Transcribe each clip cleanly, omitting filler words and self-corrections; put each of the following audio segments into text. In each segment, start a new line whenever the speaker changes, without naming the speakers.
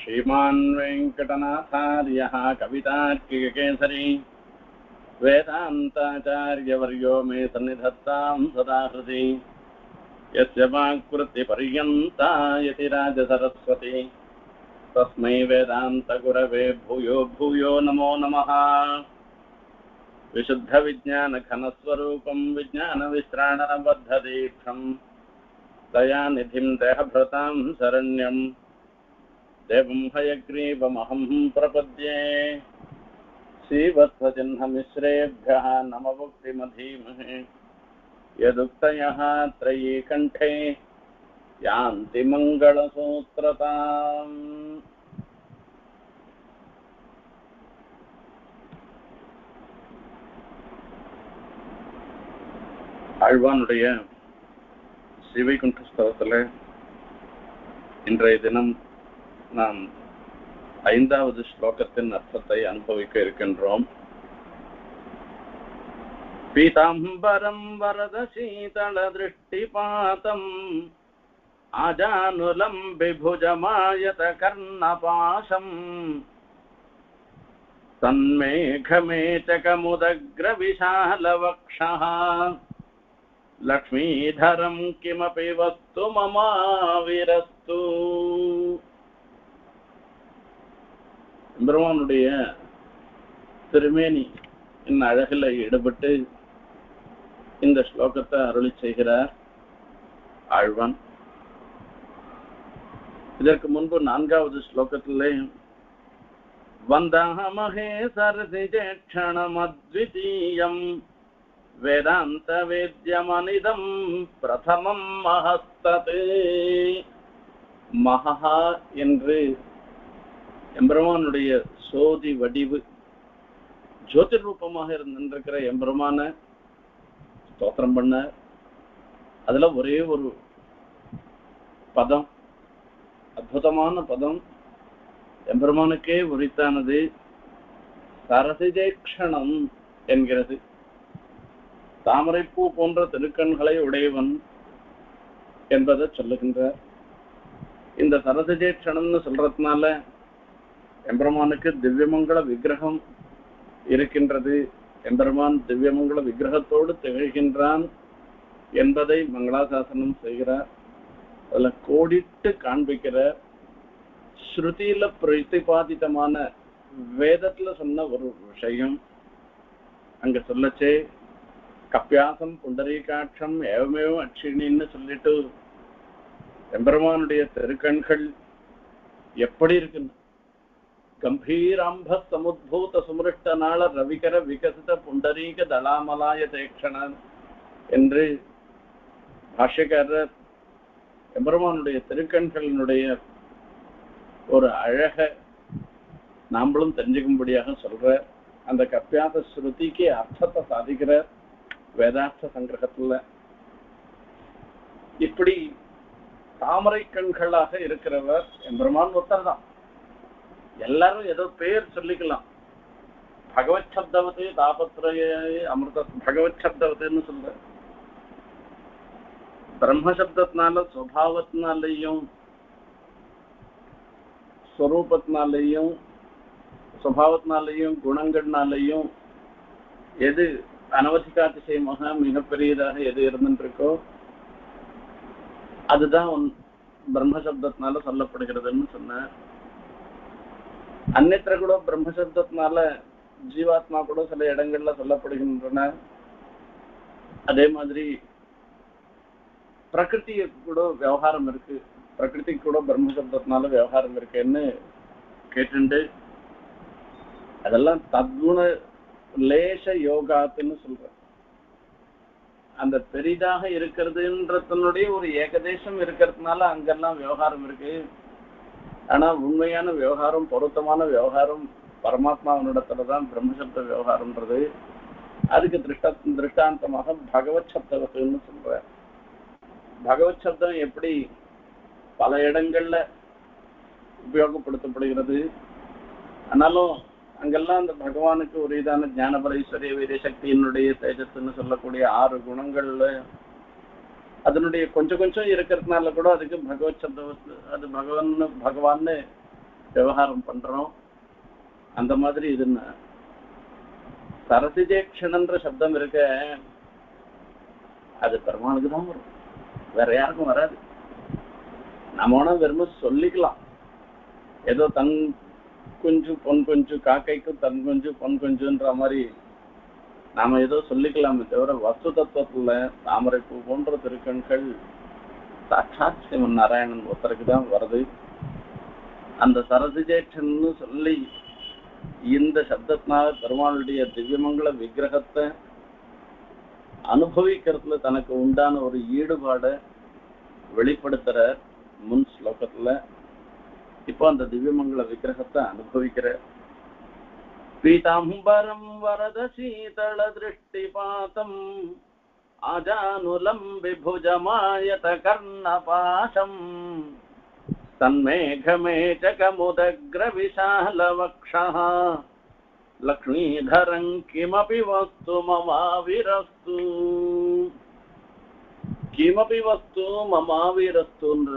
श्रीमान् वेङ्कटनाथार्यः कवितार्किककेसरी वेदान्ताचार्यवर्यो मे सन्निधत्तां सदा हृदि यस्य वाक्कृतिपर्यन्ता यतिराजसरस्वती तस्मै वेदान्तगुरवे भूयो भूयो नमो नमः। विशुद्धविज्ञानघनस्वरूपं विज्ञानविश्राणनबद्धदीक्षं दयानिधिं देहभृतां शरण्यं देवं हयग्रीवमहं प्रपद्ये। श्रीवत्सचिह्नमिश्रेभ्यः नमभुक्तिमधीमहे यदुक्तयः त्रयीकण्ठे यान्ति मङ्गलसूत्रताम्। ஆழ்வானுடைய ஸ்ரீவைகுண்ட ஸ்தலத்தில் இன்றைய தினம் நாம் 5வது ஸ்லோகத்தின் அர்த்தத்தை அனுபவிக்க இருக்கின்றோம். பீதாம்பரம் வரத சீதள திருஷ்டிபாதம் ஆஜானுலம் விபுஜமாயத கர்ணபாசம் தன்மேகமேச்சகமுதக்ரவிசாலவக்ஷः லக்ஷ்மீதரம் கிமபி வஸ்து மமாவிரஸ்து. பெருமானுடைய திருமேனி இந்த அழகில் ஈடுபட்டு இந்த ஸ்லோகத்தை அருளி செய்கிறார் ஆழ்வான். இதற்கு முன்பு 4வது ஸ்லோகத்திலே வந்தாமஹே சரசிஜேக்ஷணமத்விதீயம் வேதாந்த வேத்யமனிதம் பிரதமம் மஹஸ்தத். மகா என்று எம்பெருமானுடைய சோதி வடிவு ஜோதிர் ரூபமாக இருந்திருக்கிற எம்பெருமான ஸ்தோத்திரம் பண்ண. அதுல ஒரே ஒரு பதம், அற்புதமான பதம், எம்பெருமானுக்கே உரித்தானது, சரசிஜேக்ஷணம் என்கிறது. தாமரைப்பூ போன்ற திருக்கண்களை உடையவன் என்பதை சொல்லுகின்றார். இந்த சரசிஜேக்ஷணம்னு சொல்றதுனால எம்பெருமானுக்கு திவ்யமங்கள விக்கிரகம் இருக்கின்றது, எம்பெருமான் திவ்யமங்கள விக்கிரகத்தோடு திகழ்கின்றான் என்பதை மங்களாசாசனம் செய்கிறார். அதுல கோடிட்டு காண்பிக்கிற ஸ்ருதியில பிரதிபாதிதமான வேதத்துல சொன்ன ஒரு விஷயம் அங்க சொல்லச்சே கப்பியாசம் புண்டரீகாட்சம் ஏவமேவ அட்சிணின்னு சொல்லிட்டு எம்பெருமானுடைய திருக்கண்கள் எப்படி இருக்குன்னு கம்பீராம்ப சமுத்பூத சுமிருஷ்ட நாள ரவிகர விகசித புண்டரீக தளாமலாய தேக்ஷணன் என்று பாஷ்யக்காரர் எம்பெருமானுடைய திருக்கண்களினுடைய ஒரு அழக நாமளும் தெரிஞ்சுக்கும்படியாக சொல்ற அந்த கப்பியாச ஸ்ருதிக்கு அர்த்தத்தை சாதிக்கிற வேதார்த்த சங்கிரகத்துல இப்படி தாமரை கண்களாக இருக்கிறவர் எம்பெருமான் ஒருத்தர் தான். எல்லாரும் ஏதோ பேர் சொல்லிக்கலாம். பகவத் சப்தவத்து தாபத்ரய அமிர்த பகவத் சப்தவத்துன்னு சொல்ற பிரம்மசப்தத்தினால சுபாவத்தினாலையும் ஸ்வரூபத்தினாலையும் சுபாவத்தினாலையும் குணங்கள்னாலையும் எது அனவதிகாதிசயமாக மிகப்பெரியதாக எது இருந்துருக்கோ அதுதான் பிரம்மசப்தத்தினால சொல்லப்படுகிறதுன்னு சொன்ன. அந்நத்திர கூட பிரம்மசப்தத்தினால ஜீவாத்மா கூட சில இடங்கள்ல சொல்லப்படுகின்றன. அதே மாதிரி பிரகிருதி கூட விவகாரம் இருக்கு, பிரகிருதி கூட பிரம்மசப்தத்தினால விவகாரம் இருக்குன்னு கேட்டுண்டு அதெல்லாம் தத்குண லேச யோகாத்துன்னு சொல்ற. அந்த பெரிதாக இருக்கிறதுன்றதனுடைய ஒரு ஏகதேசம் இருக்கிறதுனால அங்கெல்லாம் விவகாரம் இருக்கு. ஆனா உண்மையான விவகாரம், பொருத்தமான விவகாரம் பரமாத்மாவனிடத்துலதான் பிரம்மசப்த விவகாரம்ன்றது. அதுக்கு திருஷ்டாந்தமாக பகவத் சப்தவத்துன்னு சொல்ற. பகவத் சப்தம் எப்படி பல இடங்கள்ல உபயோகப்படுத்தப்படுகிறது. ஆனாலும் அங்கெல்லாம் அந்த பகவானுக்கு ஒரு இதான ஞானபரைஸ்வரிய வீரிய சக்தியினுடைய தேஜஸ்ன்னு சொல்லக்கூடிய 6 குணங்கள்ல அதனுடைய கொஞ்சம் கொஞ்சம் இருக்கிறதுனால கூட அதுக்கு பகவத் சப்தம், அது பகவான்னு விவகாரம் பண்றோம். அந்த மாதிரி இதுன்னு சரசிஜேக்ஷணன்ற சப்தம் இருக்க, அது பெருமாளுக்கு தான் வரும், வேற யாருக்கும் வராது. நம்ம வெறும் சொல்லிக்கலாம், ஏதோ தன் குஞ்சு பொன் குஞ்சு, காக்கைக்கும் தன் குஞ்சு பொன் குஞ்சுன்ற மாதிரி நாம ஏதோ சொல்லிக்கலாமே தவிர வஸ்து தத்துவத்துல தாமரை பூ போன்ற திருக்கண்கள் சாட்சாத் சிவன் நாராயணன் ஒருத்தருக்கு தான் வருது. அந்த சரசிஜேட்சன்னு சொல்லி இந்த சப்தத்தினால பெருமாளுடைய திவ்யமங்கள விக்கிரகத்தை அனுபவிக்கிறதுல தனக்கு உண்டான ஒரு ஈடுபாடை வெளிப்படுத்துற முன் ஸ்லோகத்துல. இப்போ அந்த திவ்யமங்கள விக்கிரகத்தை அனுபவிக்கிற பீதாம்பரம் வரத சீதள திருஷ்டிபாதம் ஆஜானுலம் விபுஜமாயத கர்ணபாசம் தன்மேகமேச்சகமுதக்ர விசால வக்ஷः லக்ஷ்மீதரं கிமபி வஸ்து மமாவிரஸ்து. கிமபி வஸ்து மமாவிரஸ்துன்ற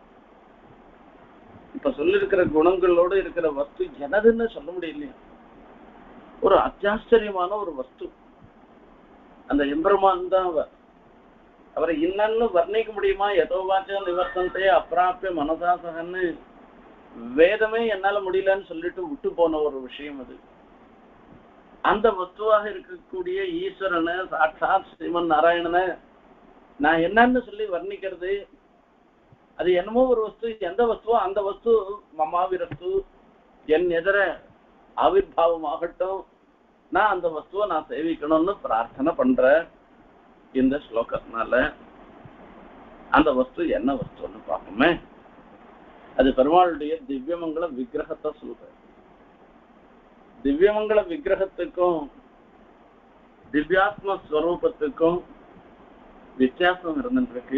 இப்ப சொல்லிருக்கிற குணங்களோடு இருக்கிற வஸ்து எனதுன்னு சொல்ல முடியலையா? ஒரு அத்தியாச்சரியமான ஒரு வஸ்து அந்த எம்பெருமான் தான். அவரை இன்னன்னு வர்ணிக்க முடியுமா? எதோவாச்சும் நிவர்த்தந்தே அப்பிராப்பிய மனதாசகன்னு வேதமே என்னால முடியலன்னு சொல்லிட்டு விட்டு போன ஒரு விஷயம் அது. அந்த வஸ்துவாக இருக்கக்கூடிய ஈஸ்வரனை, சாட்சாத் ஸ்ரீமன் நாராயணனை நான் என்னன்னு சொல்லி வர்ணிக்கிறது? அது என்னமோ ஒரு வஸ்து, எந்த வஸ்துவோ அந்த வஸ்து மமாவிரஸ்து, என் எதிர ஆவிர்வாவம் ஆகட்டும், நான் அந்த வஸ்துவை நான் சேவிக்கணும்னு பிரார்த்தனை பண்ற. இந்த ஸ்லோகத்தினால அந்த வஸ்து என்ன வஸ்துன்னு பார்ப்போமே. அது பெருமாளுடைய திவ்யமங்கள விக்கிரகத்தை சொல்ற. திவ்யமங்கள விக்கிரகத்துக்கும் திவ்யாத்ம ஸ்வரூபத்துக்கும் வித்தியாசம் இருந்துருக்கு.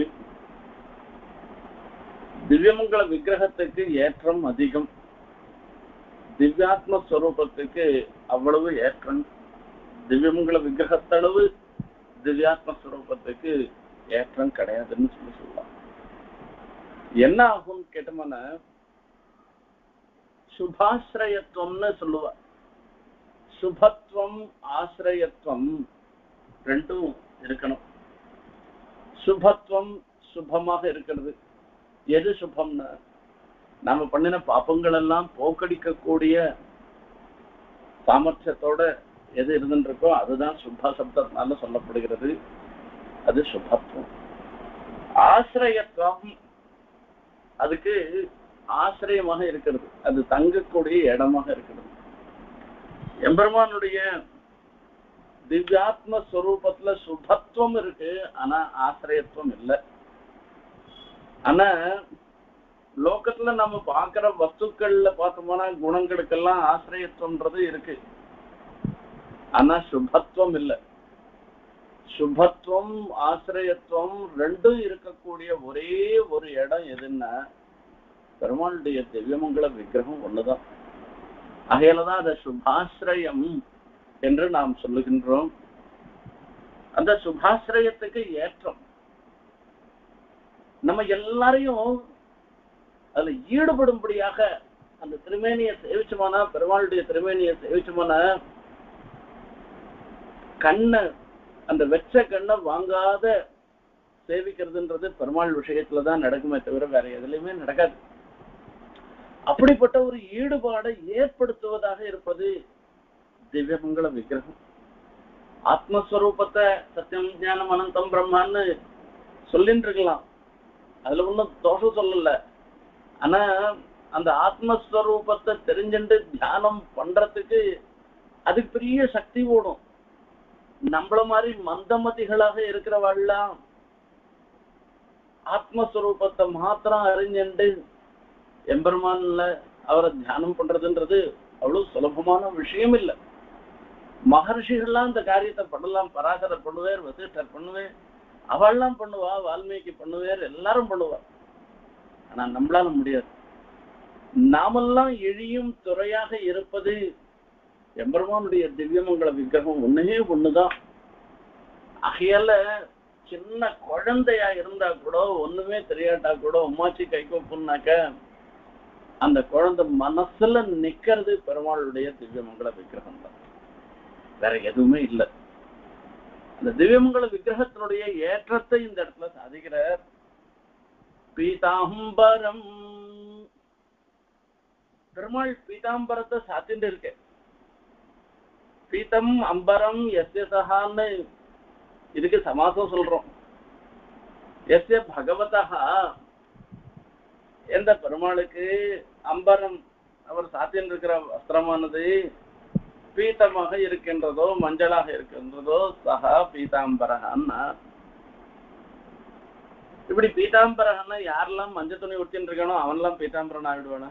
திவ்யமங்கள விக்கிரகத்துக்கு ஏற்றம் அதிகம், திவ்யாத்ம ஸ்வரூபத்துக்கு அவ்வளவு ஏற்றம். திவ்யமங்கள விக்கிரகத்தளவு திவ்யாத்ம ஸ்வரூபத்துக்கு ஏற்றம் கிடையாதுன்னு சொல்லலாம். என்ன ஆகும் கேட்டோம்னா, சுபாஸ்ரயத்துவம்னு சொல்லுவா. சுபத்துவம் ஆசிரயத்துவம் ரெண்டும் இருக்கணும். சுபத்துவம் சுபமாக இருக்கிறது. எது சுபம்னா, நாம பண்ணின பாப்பங்கள் எல்லாம் போக்கடிக்கக்கூடிய சாமர்த்தியத்தோட எது இருந்துருக்கோ அதுதான் சுப சப்தத்தினால சொல்லப்படுகிறது. அது சுபத்துவம். ஆசிரயத்துவம் அதுக்கு ஆசிரியமாக இருக்கிறது, அது தங்கக்கூடிய இடமாக இருக்கிறது. எம்பெருமானுடைய திவ்யாத்ம ஸ்வரூபத்துல சுபத்துவம் இருக்கு, ஆனா ஆசிரியத்துவம் இல்லை. ஆனா லோகத்துல நம்ம பாக்குற வஸ்துக்கள்ல பார்த்தோம்னா குணங்களுக்கெல்லாம் ஆசிரியத்துவம்ன்றது இருக்கு, ஆனா சுபத்துவம் இல்லை. சுபத்துவம் ஆசிரியத்துவம் ரெண்டும் இருக்கக்கூடிய ஒரே ஒரு இடம் எதுன்னா பெருமாளுடைய திவ்யமங்கள விக்கிரகம் ஒண்ணுதான். ஆகையாலதான் அதை சுபாசிரயம் என்று நாம் சொல்லுகின்றோம். அந்த சுபாசிரயத்துக்கு ஏற்றம் நம்ம எல்லாரையும் அதுல ஈடுபடும்படியாக அந்த திருமேனியை சேவிச்சோம்னா, பெருமாளுடைய திருமேனியை சேவிச்சோம்னா கண்ணை, அந்த வெச்ச கண்ணை வாங்காத சேவிக்கிறதுன்றது பெருமாள் விஷயத்துலதான் நடக்குமே தவிர வேற எதுலையுமே நடக்காது. அப்படிப்பட்ட ஒரு ஈடுபாடை ஏற்படுத்துவதாக இருப்பது திவ்யமங்கள விக்கிரகம். ஆத்மஸ்வரூபத்தை சத்தியம் ஞானம் அனந்தம் பிரம்மான்னு சொல்லிட்டு இருக்கலாம், அதுல ஒன்றும் தோஷம் சொல்லல. ஆனா அந்த ஆத்மஸ்வரூபத்தை தெரிஞ்சுட்டு தியானம் பண்றதுக்கு அதுக்கு பெரிய சக்தி ஓடும். நம்மள மாதிரி மந்தமதிகளாக இருக்கிறவாள்லாம் ஆத்மஸ்வரூபத்தை மாத்திரம் அறிஞ்சுட்டு எம்பெருமான்ல அவரை தியானம் பண்றதுன்றது அவ்வளவு சுலபமான விஷயம் இல்லை. மகர்ஷிகள்லாம் இந்த காரியத்தை பண்ணலாம். பராசரர் பண்ணுவார், வசிஷ்டர் பண்ணுவேன், அவள்லாம் பண்ணுவா, வால்மீகி பண்ணுவார், எல்லாரும் பண்ணுவா. ஆனா நம்மளால முடியாது. நாமெல்லாம் எழியும் துறையாக இருப்பது எம்பெருமானுடைய திவ்யமங்கள விக்கிரகம் ஒன்னே ஒண்ணுதான். ஆகையால சின்ன குழந்தையா இருந்தா கூட, ஒண்ணுமே தெரியாட்டா கூட, உமாச்சி கைகோப்புனாக்க அந்த குழந்தை மனசுல நிக்கிறது பெருமாளுடைய திவ்யமங்கல விக்கிரகம் தான், வேற எதுவுமே இல்லை. அந்த திவ்யமங்கல விக்கிரகத்தினுடைய ஏற்றத்தை இந்த இடத்துல சாதிக்கிறார். பீதாம்பரம், பெருமாள் பீதாம்பரத்தை சாத்திட்டு இருக்க. பீதம் அம்பரம் எஸ்ய சகான்னு இதுக்கு சமாசம் சொல்றோம். எஸ்ய பகவதா, எந்த பெருமாளுக்கு அம்பரம் அவர் சாத்தின் இருக்கிற வஸ்திரமானது பீத்தமாக இருக்கின்றதோ மஞ்சளாக இருக்கின்றதோ சகா பீதாம்பரகன்னா. இப்படி பீதாம்பரகன்னா யாரெல்லாம் மஞ்சள் துணி உடுத்தின்னு இருக்கானோ அவன்லாம் பீதாம்பரன் ஆகிடுவானா?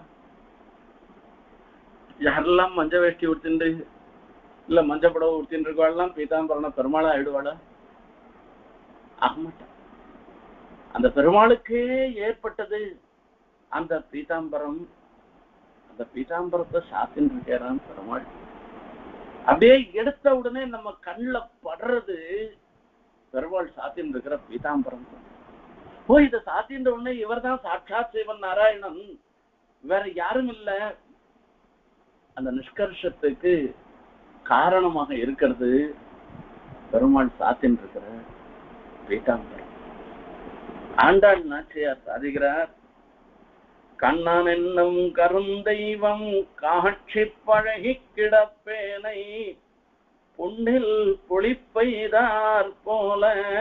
யாரெல்லாம் மஞ்சள் வேஷ்டி உடுத்தின்று இல்ல மஞ்சள் புடவை உடுத்தின்னு இருக்கவாள்லாம் பீதாம்பரனா பெருமாளா ஆயிடுவாளா? ஆக மாட்டான். அந்த பெருமாளுக்கே ஏற்பட்டது அந்த பீதாம்பரம். அந்த பீதாம்பரத்தை சாத்தின்னு இருக்கிறான் பெருமாள். அப்படியே எடுத்த உடனே நம்ம கண்ணுல படுறது பெருமாள் சாத்தின்னு இருக்கிற பீதாம்பரம். ஓ, இதை சாத்தின்ற உடனே இவர் தான் சாட்சாத் சிவன் நாராயணன், வேற யாரும் இல்ல. அந்த நிஷ்கர்ஷத்துக்கு காரணமாக இருக்கிறது பெருமாள் சாத்தின்னு இருக்கிற பீதாம்பரம். ஆண்டாள் நாச்சியார் சாதிக்கிறார். கண்ணன் என்னும் கருந்தெய்வம் காட்சி பழகி கிடப்பேனை புண்ணில் புளிப்பெய்தார் போல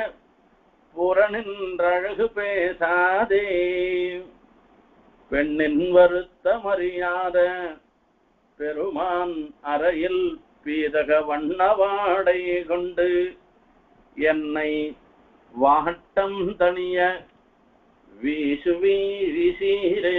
புறநின்றழகு பேசாதே, பெண்ணின் வருத்தமறியாத பெருமான் அறையில் பீதக வண்ணவாடை கொண்டு என்னை வாட்டம் தனிய வீசுவீசீரே.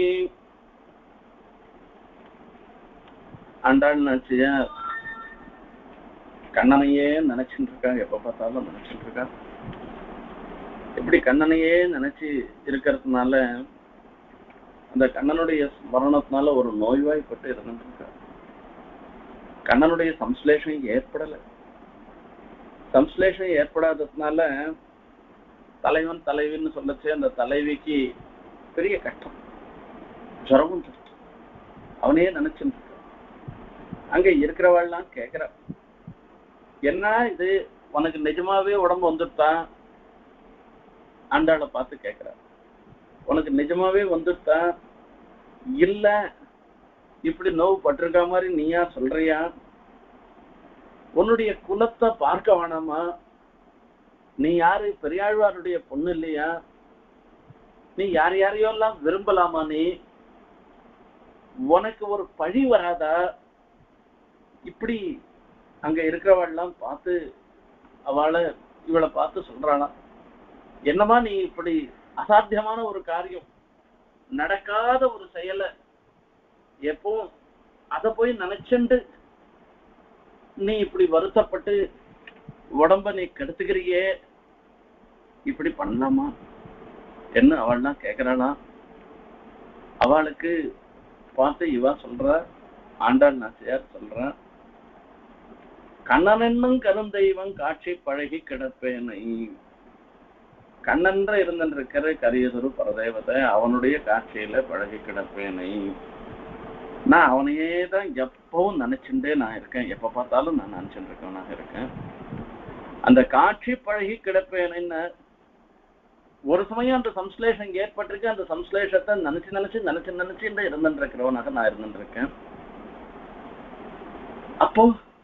ஆண்டாள் நாச்சியார் கண்ணனையே நினைச்சுட்டு இருக்கா, எப்ப பார்த்தாலும் நினைச்சுட்டு இருக்கா. இப்படி கண்ணனையே நினைச்சு இருக்கிறதுனால அந்த கண்ணனுடைய ஸ்மரணத்தினால ஒரு நோய்வாய்ப்பட்டு இருந்துட்டு இருக்கா. கண்ணனுடைய சம்ஸ்லேஷம் ஏற்படல. சம்ஸ்லேஷம் ஏற்படாததுனால தலைவன் தலைவின்னு சொல்லச்சு அந்த தலைவிக்கு பெரிய கஷ்டம், ஜுரமும் கஷ்டம். அவனையே நினைச்சுட்டு இருக்க. அங்க இருக்கிறவாள்லாம் கேக்குற, என்ன இது உனக்கு நிஜமாவே உடம்பு வந்துட்டான்? ஆண்டாளை பார்த்து கேட்கிற, உனக்கு நிஜமாவே வந்துட்டா இல்ல இப்படி நோவு பட்டிருக்க மாதிரி நீயா சொல்றியா? உன்னுடைய குலத்தை பார்க்க வேணாமா? நீ யாரு? பெரியாழ்வாருடைய பொண்ணு இல்லையா? நீ யார் யாரையோ எல்லாம் விரும்பலாமா? நீ உனக்கு ஒரு பழி வராதா? இப்படி அங்க இருக்கிறவெல்லாம் பார்த்து அவளை இவளை பார்த்து சொல்றானா, என்னமா நீ இப்படி அசாத்தியமான ஒரு காரியம், நடக்காத ஒரு செயலை எப்போ அத போய் நினைச்சுண்டு நீ இப்படி வருத்தப்பட்டு உடம்ப நீ கெடுத்துக்கிறியே, இப்படி பண்ணலாமா என்ன அவள்லாம் கேக்குறாளா? அவளுக்கு பார்த்து இவா சொல்ற, ஆண்டாள் நாச்சியார் சொல்ற, கண்ணன் என்னும் கருந்தெய்வம் காட்சி பழகி கிடப்பேனை. கண்ணன்ற இருந்திருக்கிற கரியதொரு பரதேவத்தை அவனுடைய காட்சியில பழகி கிடப்பேனை. நான் அவனையே தான் எப்பவும் நினைச்சுட்டே நான் இருக்கேன், எப்ப பார்த்தாலும் நான் நினைச்சுட்டு இருக்கவனாக இருக்கேன். அந்த காட்சி பழகி கிடப்பேன்னு ஒரு சமயம் அந்த சம்ஸ்லேஷம் ஏற்பட்டிருக்கு. அந்த சம்ஸ்லேஷத்தை நினைச்சு நினைச்சு நினைச்சு நினைச்சு இருந்துட்டு இருக்கிறவனாக நான் இருந்துட்டு இருக்கேன். அப்போ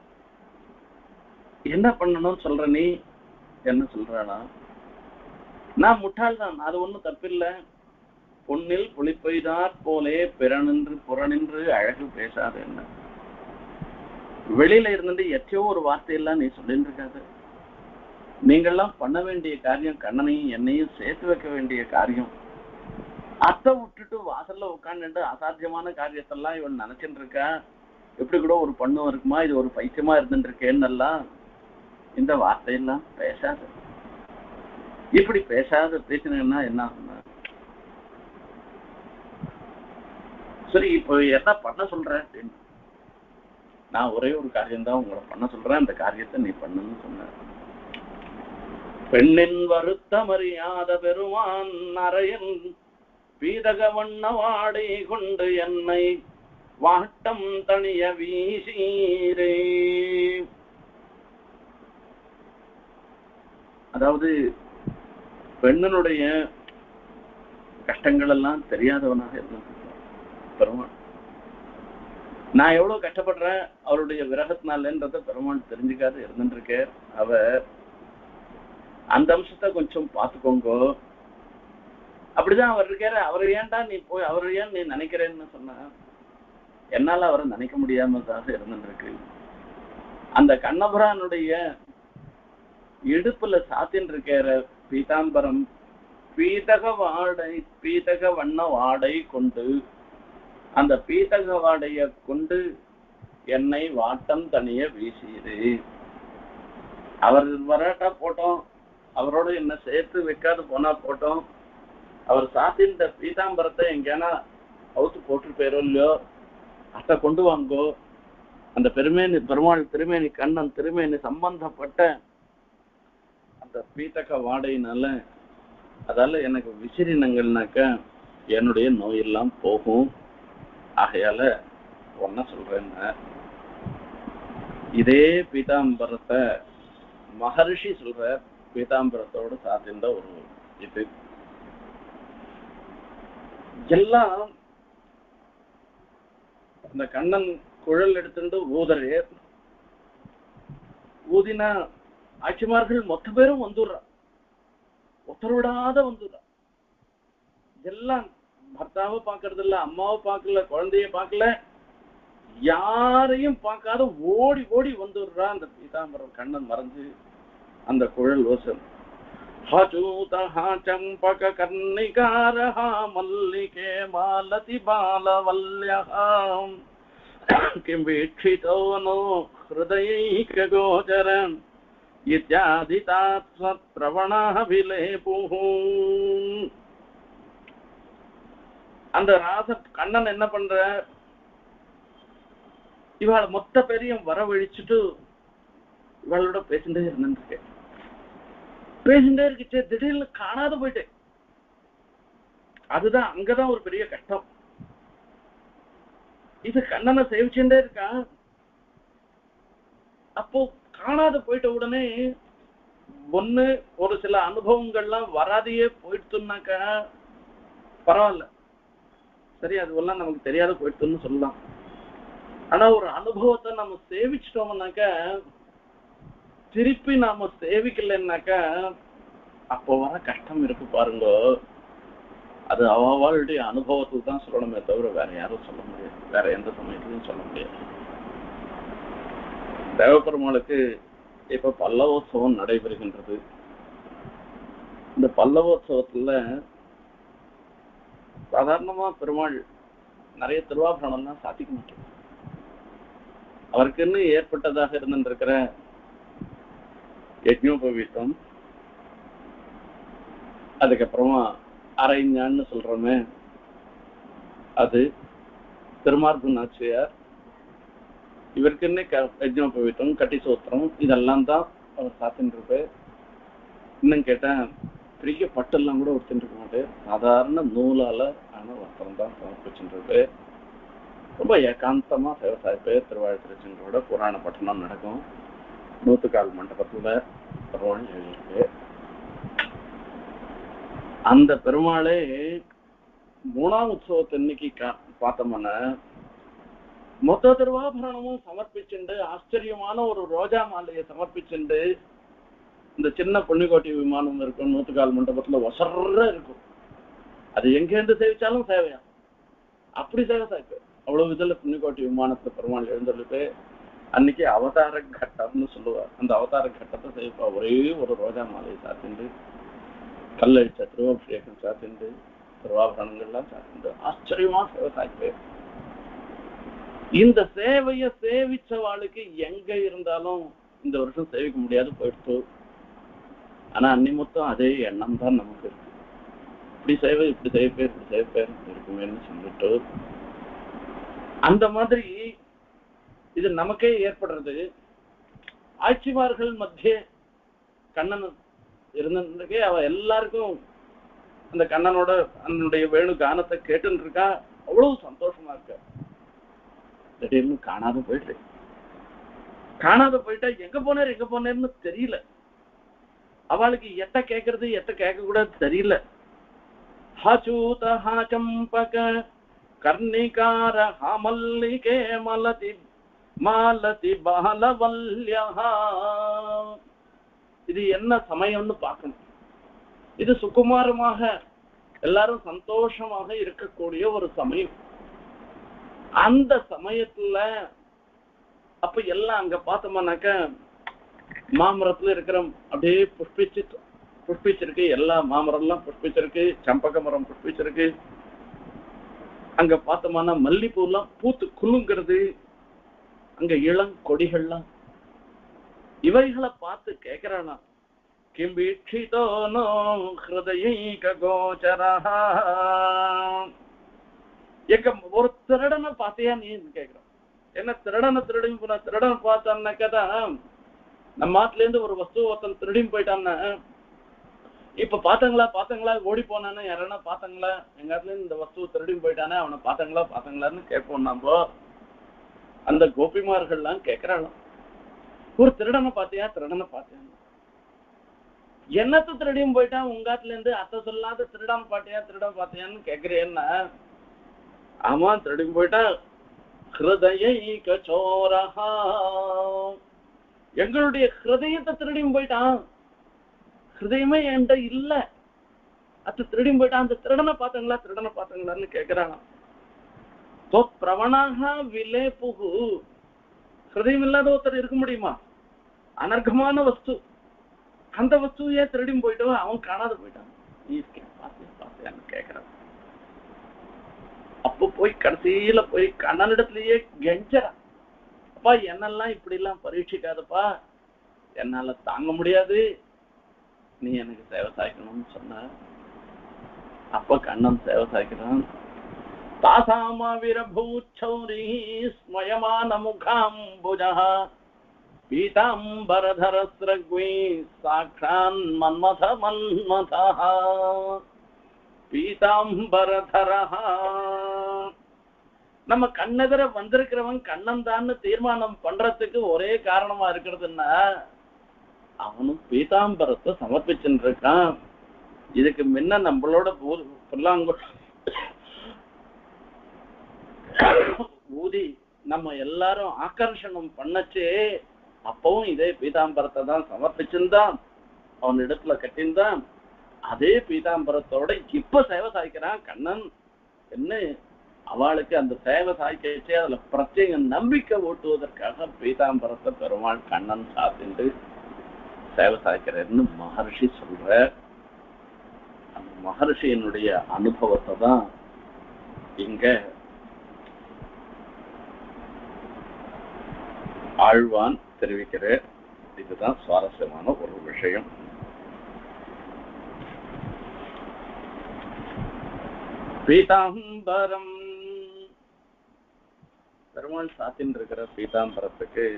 என்ன பண்ணணும்னு சொல்ற நீ? என்ன சொல்றானா, நான் முட்டாள் தான், அது ஒண்ணும் தப்பில்லை. பொன்னில் புளிப்பெய்தார் போலே பிறனின்று புறனின்று அழகு பேசாது. என்ன வெளியில இருந்துட்டு எத்தையோ ஒரு வார்த்தையெல்லாம் நீ சொல்லிட்டு இருக்காது. நீங்கள்லாம் பண்ண வேண்டிய காரியம் கண்ணனையும் என்னையும் சேர்த்து வைக்க வேண்டிய காரியம். அத்தை விட்டுட்டு வாசல்ல உட்காந்துட்டு அசாத்தியமான காரியத்தெல்லாம் இவன் நினைச்சுட்டு இருக்கா. எப்படி கூட ஒரு பொண்ணு இருக்குமா, இது ஒரு பைத்தியமா இருந்துட்டு இருக்கேன்னெல்லாம் இந்த வார்த்தையெல்லாம் பேசாது. இப்படி பேசாத பேசினா என்ன ஆகுனா, சரி இப்போ என்ன பண்ண சொல்றேன் அப்படின்னு, நான் ஒரே ஒரு காரியம்தான் உங்களை பண்ண சொல்றேன், அந்த காரியத்தை நீ பண்ணுன்னு சொன்ன. பெண்ணின் வருத்தமறியாத பெருமான் அறையில் பீதக வண்ண வாடை கொண்டு என்னை வாட்டம் தனிய வீசீரே. அதாவது பெண்ணனுடைய கஷ்டங்கள் எல்லாம் தெரியாதவனாக இருந்தது பெருமாள். நான் எவ்வளவு கஷ்டப்படுறேன் அவருடைய விரகத்தினாலன்றத பெருமாள் தெரிஞ்சுக்காது இருந்துருக்க. அவர் அந்த அம்சத்தை கொஞ்சம் பார்த்துக்கோங்க. அப்படிதான் அவர் இருக்காரு. அவர் ஏன்டா நீ போய் அவர் ஏன் நீ நினைக்கிறேன்னு சொன்னா, என்னால அவரை நினைக்க முடியாமதாக இருந்துருக்கு. அந்த கண்ணபுரானுடைய இடுப்புல சாத்தின் இருக்கிற பீதாம்பரம் பீதக வண்ண வாடை கொண்டு, அந்த பீதக வாடைய கொண்டு என்னை வாட்டம் தனிய வீசியது. அவர் வராட்டா போட்டோம், அவரோட என்ன சேர்த்து வைக்காது போனா போட்டோம், அவர் சாத்தின் பீதாம்பரத்தை எங்கேனா அவுத்து போட்டு போயிரும் இல்லையோ, அத்தை கொண்டு வாங்கோ. அந்த பெருமேனி பெருமாள் திருமேனி கண்ணன் திருமேனி சம்பந்தப்பட்ட அந்த பீத்தக வாடையினால அதால எனக்கு விசிறினங்கள்னாக்க என்னுடைய நோயெல்லாம் போகும். ஆகையால ஒன்ன சொல்றேன்னா, இதே பீதாம்பரத்தை மகர்ஷி சொல்ற பீதாம்பரத்தோட சாத்தின்ற ஒரு இது எல்லாம் அந்த கண்ணன் குழல் எடுத்துட்டு ஊதரு ஊதினா ஆட்சிமார்கள் மொத்த பேரும் வந்துடுறா, ஒத்தரவிடாத வந்துடுறா. எல்லாம் பர்த்தாவை பாக்குறது இல்ல, அம்மாவை பார்க்கல, குழந்தைய பார்க்கல, யாரையும் பார்க்காத ஓடி ஓடி வந்துடுறா. அந்த பீதாம்பரம் கண்ணன் மறைஞ்சு அந்த குழல் ஓசம் चंपक कर्णिकार मल्लिके मालति बालवल्यः किं वीक्षितो नो हृदयैकगोचरम् इत्यादि तात्प्रवणः विलेपुः. அந்த ராச கண்ணன் என்ன பண்ற, இவாள மொத்த பேரையும் வரவழிச்சுட்டு இவளோட பேசிட்டே இருந்துருக்கேன். பேசிட்டே இருக்குச்சே, திடீர்னு காணாத போயிட்டேன். அதுதான் அங்கதான் ஒரு பெரிய கஷ்டம். இது கண்ணனை சேவிச்சுட்டே இருக்கா, அப்போ காணாத போயிட்ட உடனே ஒண்ணு ஒரு சில அனுபவங்கள்லாம் வராதையே போயிடுச்சுன்னாக்கா பரவாயில்ல, சரி அதுவெல்லாம் நமக்கு தெரியாத போயிடுச்சுன்னு சொல்லலாம். ஆனா ஒரு அனுபவத்தை நம்ம சேவிச்சிட்டோம்னாக்கா, திருப்பி நாம சேவிக்கலைன்னாக்கா அப்போ வர கஷ்டம் இருக்கு பாருங்க. அது அவளுடைய அனுபவத்துக்கு தான் சொல்லணுமே தவிர வேற யாரும் சொல்ல முடியாது, வேற எந்த சமயத்திலையும் சொல்ல முடியாது. தேவபெருமாளுக்கு இப்ப பல்லவோத்சவம் நடைபெறுகின்றது. இந்த பல்லவோத்சவத்துல சாதாரணமா பெருமாள் நிறைய திருவாபரணம் தான் சாத்திக்க மாட்டேன். அவருக்குன்னு ஏற்பட்டதாக இருந்திருக்கிற யஜ்ஞோபவீதம், அதுக்கப்புறமா அரைஞான்னு சொல்றோமே அது, திருமார்பு நாச்சியார், இவருக்குன்னு யஜ்ஞோபவீதம் கட்டி சூத்திரம் இதெல்லாம் தான் அவர் சாத்தின்றிருப்பார். இன்னும் கேட்டா பெரிய பட்டெல்லாம் கூட ஒருத்தின்றிருக்க மாட்டேன், சாதாரண நூலால ஆன வஸ்திரம் தான் சமர்ப்பிச்சுருக்கு. ரொம்ப ஏகாந்தமா விவசாயப்பேர் திருவாழ் திருச்செங்கோட புராண பட்டணம் நடக்கும். 100 மண்டபத்துல பெருமாள் எழுதியிருக்கு. அந்த பெருமாளே 3ஆம் உற்சவத்தன்னைக்கு பார்த்தோம்னா மொத்த திருவாபரணமும் சமர்ப்பிச்சுண்டு, ஆச்சரியமான ஒரு ரோஜா மாலையை சமர்ப்பிச்சுண்டு, இந்த சின்ன பொன்னிக்கோட்டை விமானம் இருக்கும் 100 மண்டபத்துல ஒசர்ற இருக்கும். அது எங்கேருந்து சேவிச்சாலும் சேவையா, அப்படி சேவை சாய்ப்பு. அவ்வளவு இதுல பொன்னிக்கோட்டை விமானத்துல பெருமாள் எழுந்துட்டு அன்னைக்கு அவதார கட்டம்னு சொல்லுவார். அந்த அவதார கட்டத்தை செய்வா. ஒரே ஒரு ரோஜா மாலையை சாத்திண்டு, கல்லழிச்ச திருவாபிஷேகம் சாத்திண்டு, திருவாபரணங்கள்லாம் சாத்திண்டு ஆச்சரியமா சேவை சாய்ப்பு. இந்த சேவையை சேவிச்சவாளுக்கு எங்க இருந்தாலும் இந்த வருஷம் சேவிக்க முடியாது போயிடுச்சு. ஆனா அன்னி மொத்தம் அதே எண்ணம் தான் நமக்கு இருக்கு. இப்படி சேவை இப்படி செய்யப்பேர் இப்படி செய்யப்பேர் இருக்குமேன்னு சொல்லிட்டு அந்த மாதிரி இது நமக்கே ஏற்படுறது. ஆட்சிமார்கள் மத்திய கண்ணன் இருந்தே அவ எல்லாருக்கும் அந்த கண்ணனோட அண்ணனுடைய வேணு கானத்தை கேட்டுன்னு இருக்கா. அவ்வளவு சந்தோஷமா இருக்க. திடீர்னு காணாத போயிட்டா எங்க போனேன்னு தெரியல. அவளுக்கு எட்ட கேட்கறது எட்ட கேட்க கூட தெரியல. ஹசூத ஹாச்சம்பக கர்ணிகார ஹமல்லிகே மலதி மாலதி பாலவல்யா. இது என்ன சமயம்னு பார்க்கணும். இது சுகுமாரமாக எல்லாரும் சந்தோஷமாக இருக்கக்கூடிய ஒரு சமயம். அந்த சமயத்துல அப்ப எல்லாம் அங்க பார்த்தோம்னாக்க மாமரத்துல இருக்கிற அப்படியே புஷ்பிச்சிருக்கு. எல்லா மாமரம் எல்லாம் புஷ்பிச்சிருக்கு. சம்பக மரம் புஷ்பிச்சிருக்கு. அங்க பார்த்தோம்னா மல்லிப்பூ எல்லாம் பூத்து குலுங்கிறது. அங்க இளங்கொடிகள்லாம் இவைகளை பார்த்து கேட்கிறானா, கிம்பீட்சிதோ நோ ஹிருதயைக கோச்சரஹ. எங்க ஒரு திருடனை பார்த்தியா நீ கேட்கிறான். என்ன திருடனை பார்த்தான்னாக்கதான் நம்ம நாட்டுல இருந்து ஒரு வஸ்து ஒருத்தன் திருடின்னு போயிட்டான்னா, இப்ப பாத்தங்களா ஓடி போனானே யாரா பாத்தங்களா, எங்க இடத்துல இருந்து இந்த வஸ்துவை திருடின்னு போயிட்டானே அவனை பாத்தங்களான்னு கேட்போம். நம்ம அந்த கோபிமார்கள்லாம் கேட்கிறாளாம், ஒரு திருடனை பார்த்தியா என்னத்த திருடியும் போயிட்டான் உங்காட்டுல இருந்து, அத்தை சொல்லாத திருடன் பாத்தியான்னு கேக்குறேன்னா, ஆமா திருடியும் போயிட்டான். ஹிருதயைக சோரஹா, எங்களுடைய ஹிருதயத்தை திருடியும் போயிட்டான். ஹிருதயமே என்கிட்ட இல்ல, அத்தை திருடியும் போயிட்டான். அந்த திருடனை பாத்தங்களான்னு கேக்குறானா. பிரவணாக விலே புகு, ஹிருதயம் இல்லாத ஒருத்தர் இருக்க முடியுமா? அனர்கமான வஸ்து, அந்த வஸ்துவையே திருடியும் போயிட்டோ, அவன் காணாத போயிட்டான். பாத்தியான்னு கேக்குறான். அப்போ போய் கடைசியில போய் கண்ணனிடத்திலேயே கெஞ்சறான், அப்பா என்னெல்லாம் இப்படி எல்லாம் பரீட்சிக்காதப்பா, என்னால தாங்க முடியாது, நீ எனக்கு சேவை சாய்க்கணும்னு சொன்ன. அப்ப கண்ணன் சேவை சாய்க்கிறான். தாசாமவிரபூச்சௌரி ஸ்மயமான முகாம்புஜஹ பீதாம்பரதரஸ்ரக்வி சாக்ஷான் மன்மதः பீதாம்பரதரஹ. நம்ம கண்ணெதிர வந்திருக்கிறவன் கண்ணன் தான் தீர்மானம் பண்றதுக்கு ஒரே காரணமா இருக்கிறதுன்னா, அவனும் பீதாம்பரத்தை சமர்ப்பிச்சுட்டு இருக்கான். இதுக்கு முன்ன நம்மளோட ஊதி நம்ம எல்லாரும் ஆகர்ஷணம் பண்ணச்சே, அப்பவும் இதே பீதாம்பரத்தை தான் சமர்ப்பிச்சிருந்தான், அவன் இடத்துல கட்டின்றான். அதே பீதாம்பரத்தோட இப்ப சேவை சாய்க்கிறான் கண்ணன். என்ன அவளுக்கு அந்த சேவை சாய்க்கச்சே அதுல பிரத்யேக நம்பிக்கை ஓட்டுவதற்காக பீதாம்பரத்தை பெருமாள் கண்ணன் சாத்திட்டு சேவை சாய்க்கிறன்னு மகர்ஷி சொல்ற. அந்த மகர்ஷியினுடைய அனுபவத்தை தான் இங்க ஆழ்வான் தெரிவிக்கிற. இதுதான் சுவாரஸ்யமான ஒரு விஷயம். பீதாம்பரம் பெருமாள் சாத்தின் இருக்கிற பீதாம்பரத்துக்கு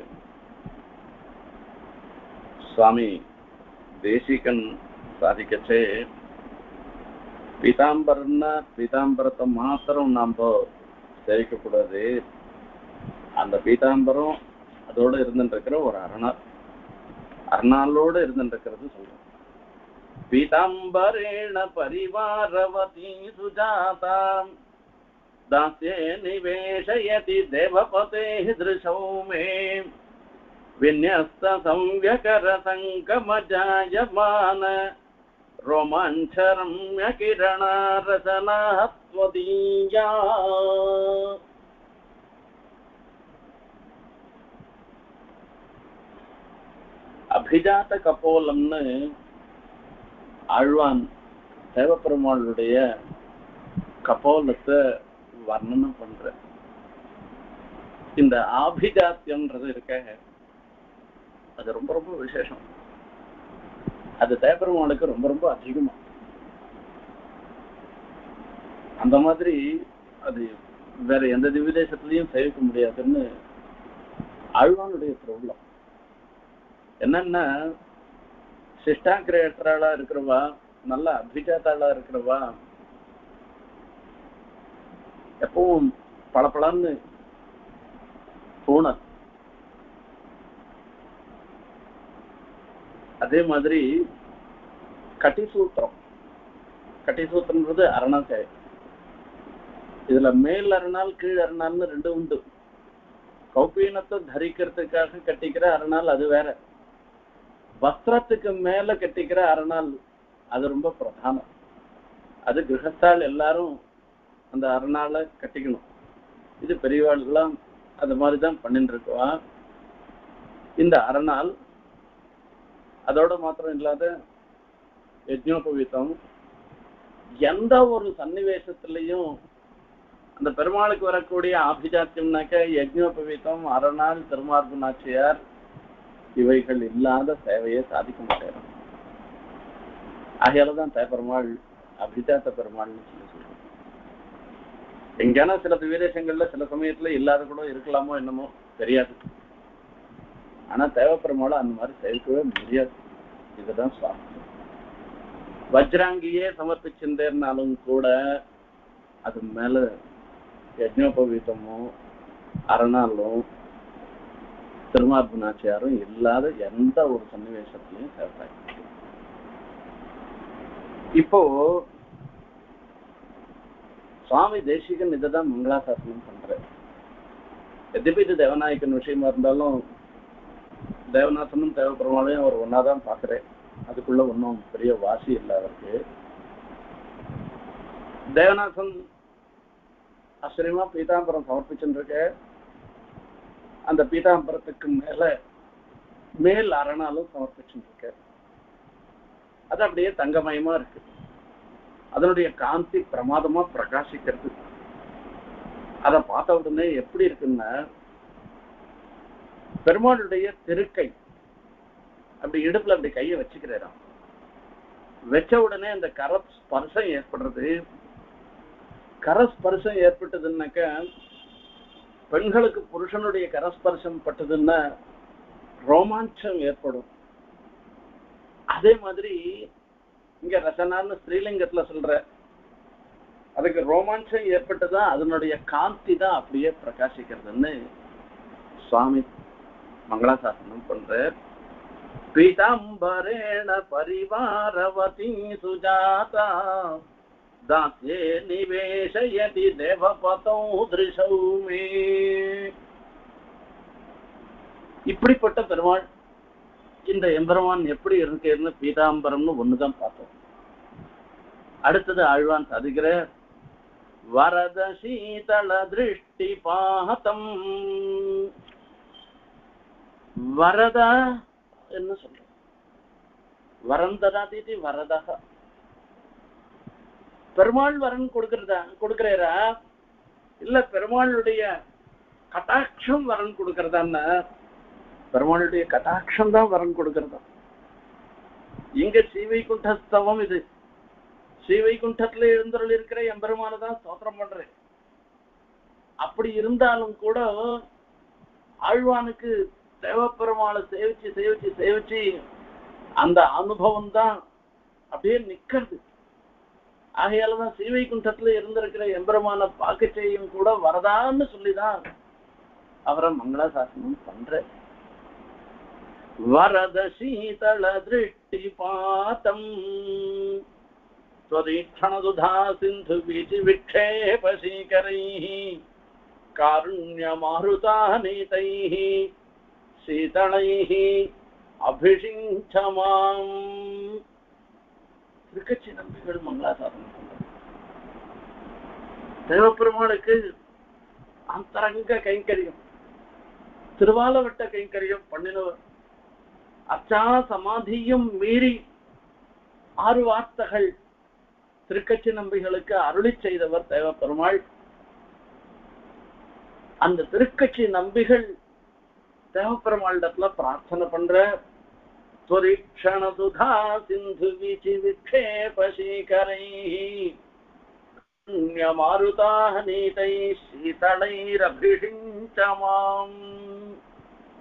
சுவாமி தேசிகன் சாதிக்கச்சே, பீதாம்பரம்னா பீதாம்பரத்தை மாத்திரம் நாம சேவிக்க கூடாது, அந்த பீதாம்பரம் அதோட இருந்துட்டு ஒரு அரணாளோட இருந்துட்டு சொல்றோம். பீதாம்பரேண பரிவாரவதி சுஜாதா தாஸ்யே நிவேஷயதி தேவபதே திருஷௌ மே விந்யஸ்த சம்யகர சங்கமஜாயமான ரோமாஞ்சரம்ய கிரணாரசனாத்வதீயா. அபிஜாத கபோலம்னு ஆழ்வான் தேவப்பெருமாளுடைய கபோலத்தை வர்ணனம் பண்ற. இந்த ஆபிஜாத்தியம்ன்றது இருக்க, அது ரொம்ப ரொம்ப விசேஷம். அது தேவப்பெருமாளுக்கு ரொம்ப ரொம்ப அதிகமா. அந்த மாதிரி அது வேற எந்த திவ்யதேசத்திலையும் சேவிக்க முடியாதுன்னு ஆழ்வானுடைய ப்ராப்ளம். என்னன்னா சிஷ்டாங்கிரேட்டராளா இருக்கிறவா நல்ல அபிஜாத்தாளா இருக்கிறவா எப்பவும் பளபளன்னு தோணும். அதே மாதிரி கட்டிசூத்திரம்ன்றது அரணாக்காய். இதுல மேல் அரணால் கீழ் அரணால்னு ரெண்டு உண்டு. கௌபீனத்தை தரிக்கிறதுக்காக கட்டிக்கிற அரணால் அது வேற, வஸ்திரத்துக்கு மேல கட்டிக்கிற அரணால் அது ரொம்ப பிரதானம். அது கிரகஸ்தால் எல்லாரும் அந்த அரணால கட்டிக்கணும். இது பெரியவாள்லாம் அது மாதிரிதான் பண்ணிட்டு இருக்குவா. இந்த அரணால் அதோட மாத்திரம் இல்லாத யஜ்ஞோபவீதம் எந்த ஒரு சன்னிவேசத்திலையும் அந்த பெருமாளுக்கு வரக்கூடிய ஆபிஜாத்தியம்னாக்க யஜ்ஞோபவீதம், அரணால், திருமார்பு நாச்சியார் இவைகள் இல்லாத சேவையை சாதிக்க மாட்டேன். ஆகையாலதான் பெருமாள் அபிஜாத்த பெருமாள்னு சொல்லி சொல்றோம். எங்கன்னா சில விசேஷங்கள்ல சில சமயத்துல இல்லாத கூட இருக்கலாமோ என்னமோ தெரியாது. ஆனா பெருமாள் அந்த மாதிரி சேர்க்கவே முடியாது. இதுதான் சுவாமி. வஜ்ராங்கியே சமர்ப்பிச்சிருந்தேன்னாலும் கூட அது மேல யஜ்ஞோபவீதமும் அரணாலும் திருமார்பு நாச்சியாரும் இல்லாத எந்த ஒரு சன்னிவேசத்திலையும் சேர்ப்பாங்க. இப்போ சுவாமி தேசிகன் இதுதான் மங்களாசாசனம் பண்ற. எதிர்ப்பு இது தேவநாயக்கன் விஷயமா இருந்தாலும் தேவநாசனும் தேவபெருமாளையும் அவர் ஒன்னாதான் பாக்குறேன். அதுக்குள்ள ஒன்றும் பெரிய வாசி இல்லை அவருக்கு. தேவநாசன் ஆச்சரியமா பீதாம்பரம் சமர்ப்பிச்சுட்டு இருக்க. அந்த பீதாம்பரத்துக்கு மேல் அரணாலும் சமர்ப்பிச்சுட்டு இருக்க. அது அப்படியே தங்கமயமா இருக்கு. அதனுடைய காந்தி பிரமாதமா பிரகாசிக்கிறது. அதை பார்த்த உடனே எப்படி இருக்குன்னா, பெருமாளுடைய திருக்கை அப்படி இடுப்புல அப்படி கையை வச்சுக்கிறாராம். வச்ச உடனே அந்த கரஸ்பர்சம் ஏற்படுறது. கரஸ்பர்சம் ஏற்பட்டதுன்னாக்க பெண்களுக்கு புருஷனுடைய கரஸ்பர்சம் பட்டதுன்னா ரோமாஞ்சம் ஏற்படும். அதே மாதிரி இங்க ரசனான்னு ஸ்ரீலிங்கத்துல சொல்ற, அதுக்கு ரோமாஞ்சம் ஏற்பட்டுதான் அதனுடைய காந்தி தான் அப்படியே பிரகாசிக்கிறதுன்னு சுவாமி மங்களாசாசனம் பண்ற. பீதாம்பரேண பரிவாரவதி சுஜாதா தாஸ்யே நிவேஷயதி தேவபதௌ திருஷௌ மே. இப்படிப்பட்ட பெருமாள் இந்த எம்பெருமான் எப்படி இருக்குன்னு பீதாம்பரம்னு ஒண்ணுதான் பார்த்தோம். அடுத்தது ஆழ்வான் சாதிக்கிற வரத சீதள திருஷ்டி பாதம். வரதா என்ன சொல்ற, வரந்தராதி வரதா, பெருமாள் வரன் கொடுக்கிறா இல்ல பெருமாளுடைய கட்டாட்சம் வரன் கொடுக்கறதான்னா, பெருமாளுடைய கட்டாட்சம் தான் வரன் கொடுக்கறதா. இங்க ஸ்ரீவைகுண்டஸ்தவம் இது. ஸ்ரீவைகுண்டத்துல எழுந்தருள் இருக்கிற எம்பெருமானதான் ஸ்தோத்திரம் பண்றேன். அப்படி இருந்தாலும் கூட ஆழ்வானுக்கு தேவப்பெருமாளை சேவிச்சு சேவிச்சு சேவிச்சு அந்த அனுபவம் தான் அப்படியே நிக்கிறது. ஆகையாலதான் ஸ்ரீவைகுண்டத்துல இருந்திருக்கிற எம்பெருமான பாக்கச்சையும் கூட வரதான்னு சொல்லிதான் அவரை மங்களாசாசனம் பண்ற. வரத சீதள திருஷ்டி பாதம் ஸ்வதீக்ஷணதுதா சிந்து வீசி விக்ஷேபசீகரைஹி காருண்யமாருதாநீதைஹி சீதளைஹி அபிஷிஞ்சமாம். திருக்கட்சி நம்பிகள் மங்களாசாசனம் பண்ற. தேவப்பெருமாளுக்கு அந்தரங்க கைங்கரியம், திருவாலவட்ட கைங்கரியம் பண்ணினவர். அச்சா சமாதியும் மீறி 6 வார்த்தைகள் திருக்கட்சி நம்பிகளுக்கு அருளி செய்தவர் தேவப்பெருமாள். அந்த திருக்கட்சி நம்பிகள் தேவப்பெருமாளிடத்துல பிரார்த்தனை பண்ற. ஸ்வரீக்ஷணதுதா சிந்து வீசி விக்ஷேபசீகரைஹி மாருதாநீதை சீதளைரபிஷிஞ்சமாம்.